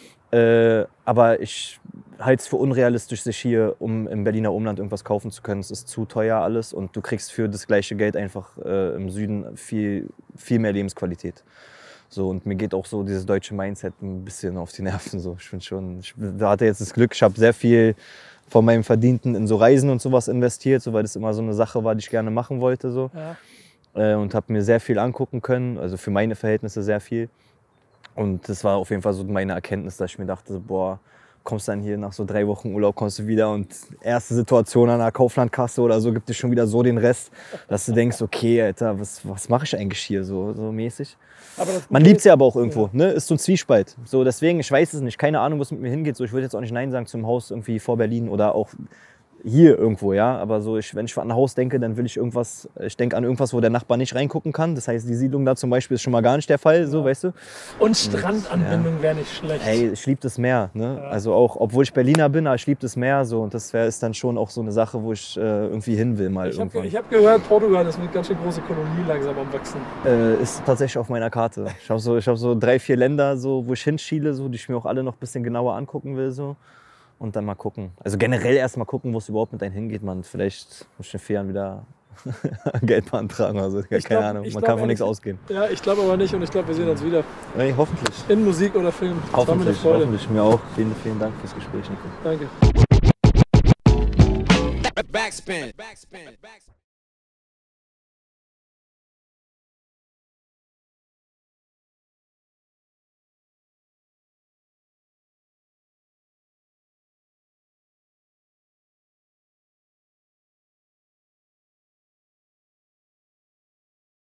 Aber ich halte es für unrealistisch, sich hier im Berliner Umland irgendwas kaufen zu können. Es ist zu teuer alles und du kriegst für das gleiche Geld einfach im Süden viel, viel mehr Lebensqualität. So, und mir geht auch so dieses deutsche Mindset ein bisschen auf die Nerven. So. Ich hatte jetzt das Glück, ich habe sehr viel von meinem Verdienten in so Reisen und sowas investiert, so, weil das immer so eine Sache war, die ich gerne machen wollte. So. Ja. Und habe mir sehr viel angucken können, also für meine Verhältnisse sehr viel. Und das war auf jeden Fall so meine Erkenntnis, dass ich mir dachte, boah, kommst dann hier nach so 3 Wochen Urlaub, kommst du wieder und erste Situation an der Kauflandkasse oder so, gibt dir schon wieder so den Rest, dass du denkst, okay, Alter, was mache ich eigentlich hier so mäßig. Man liebt es ja aber auch irgendwo, ne? Ist so ein Zwiespalt. So, deswegen, ich weiß es nicht, keine Ahnung, wo es mit mir hingeht. So, ich würde jetzt auch nicht Nein sagen zum Haus irgendwie vor Berlin oder auch hier irgendwo, ja. Aber so, wenn ich an ein Haus denke, dann will ich denke an irgendwas, wo der Nachbar nicht reingucken kann. Das heißt, die Siedlung da zum Beispiel ist schon mal gar nicht der Fall, so, weißt du. Und Strandanbindung wäre nicht schlecht. Ey, ich liebe das Meer, ne? Ja. Also auch, obwohl ich Berliner bin, aber ich liebe das Meer so. Und das ist dann schon auch so eine Sache, wo ich irgendwie hin will mal irgendwann. Ich hab gehört, Portugal ist eine ganz schön große Kolonie langsam am Wachsen. Ist tatsächlich auf meiner Karte. Ich habe so 3, 4 Länder, so, wo ich hinschiele, so, die ich mir auch alle noch ein bisschen genauer angucken will. So. Und dann mal gucken. Also generell erst mal gucken, wo es überhaupt mit einem hingeht. Man, vielleicht muss ich in 4 Jahren wieder Geld beantragen. Also keine Ahnung, man kann von nichts ausgehen. Ja, ich glaube aber nicht und ich glaube, wir sehen uns wieder. Hey, hoffentlich. In Musik oder Film. Das war mir eine Freude. Hoffentlich, mir auch. Vielen Dank fürs Gespräch, Nico. Danke.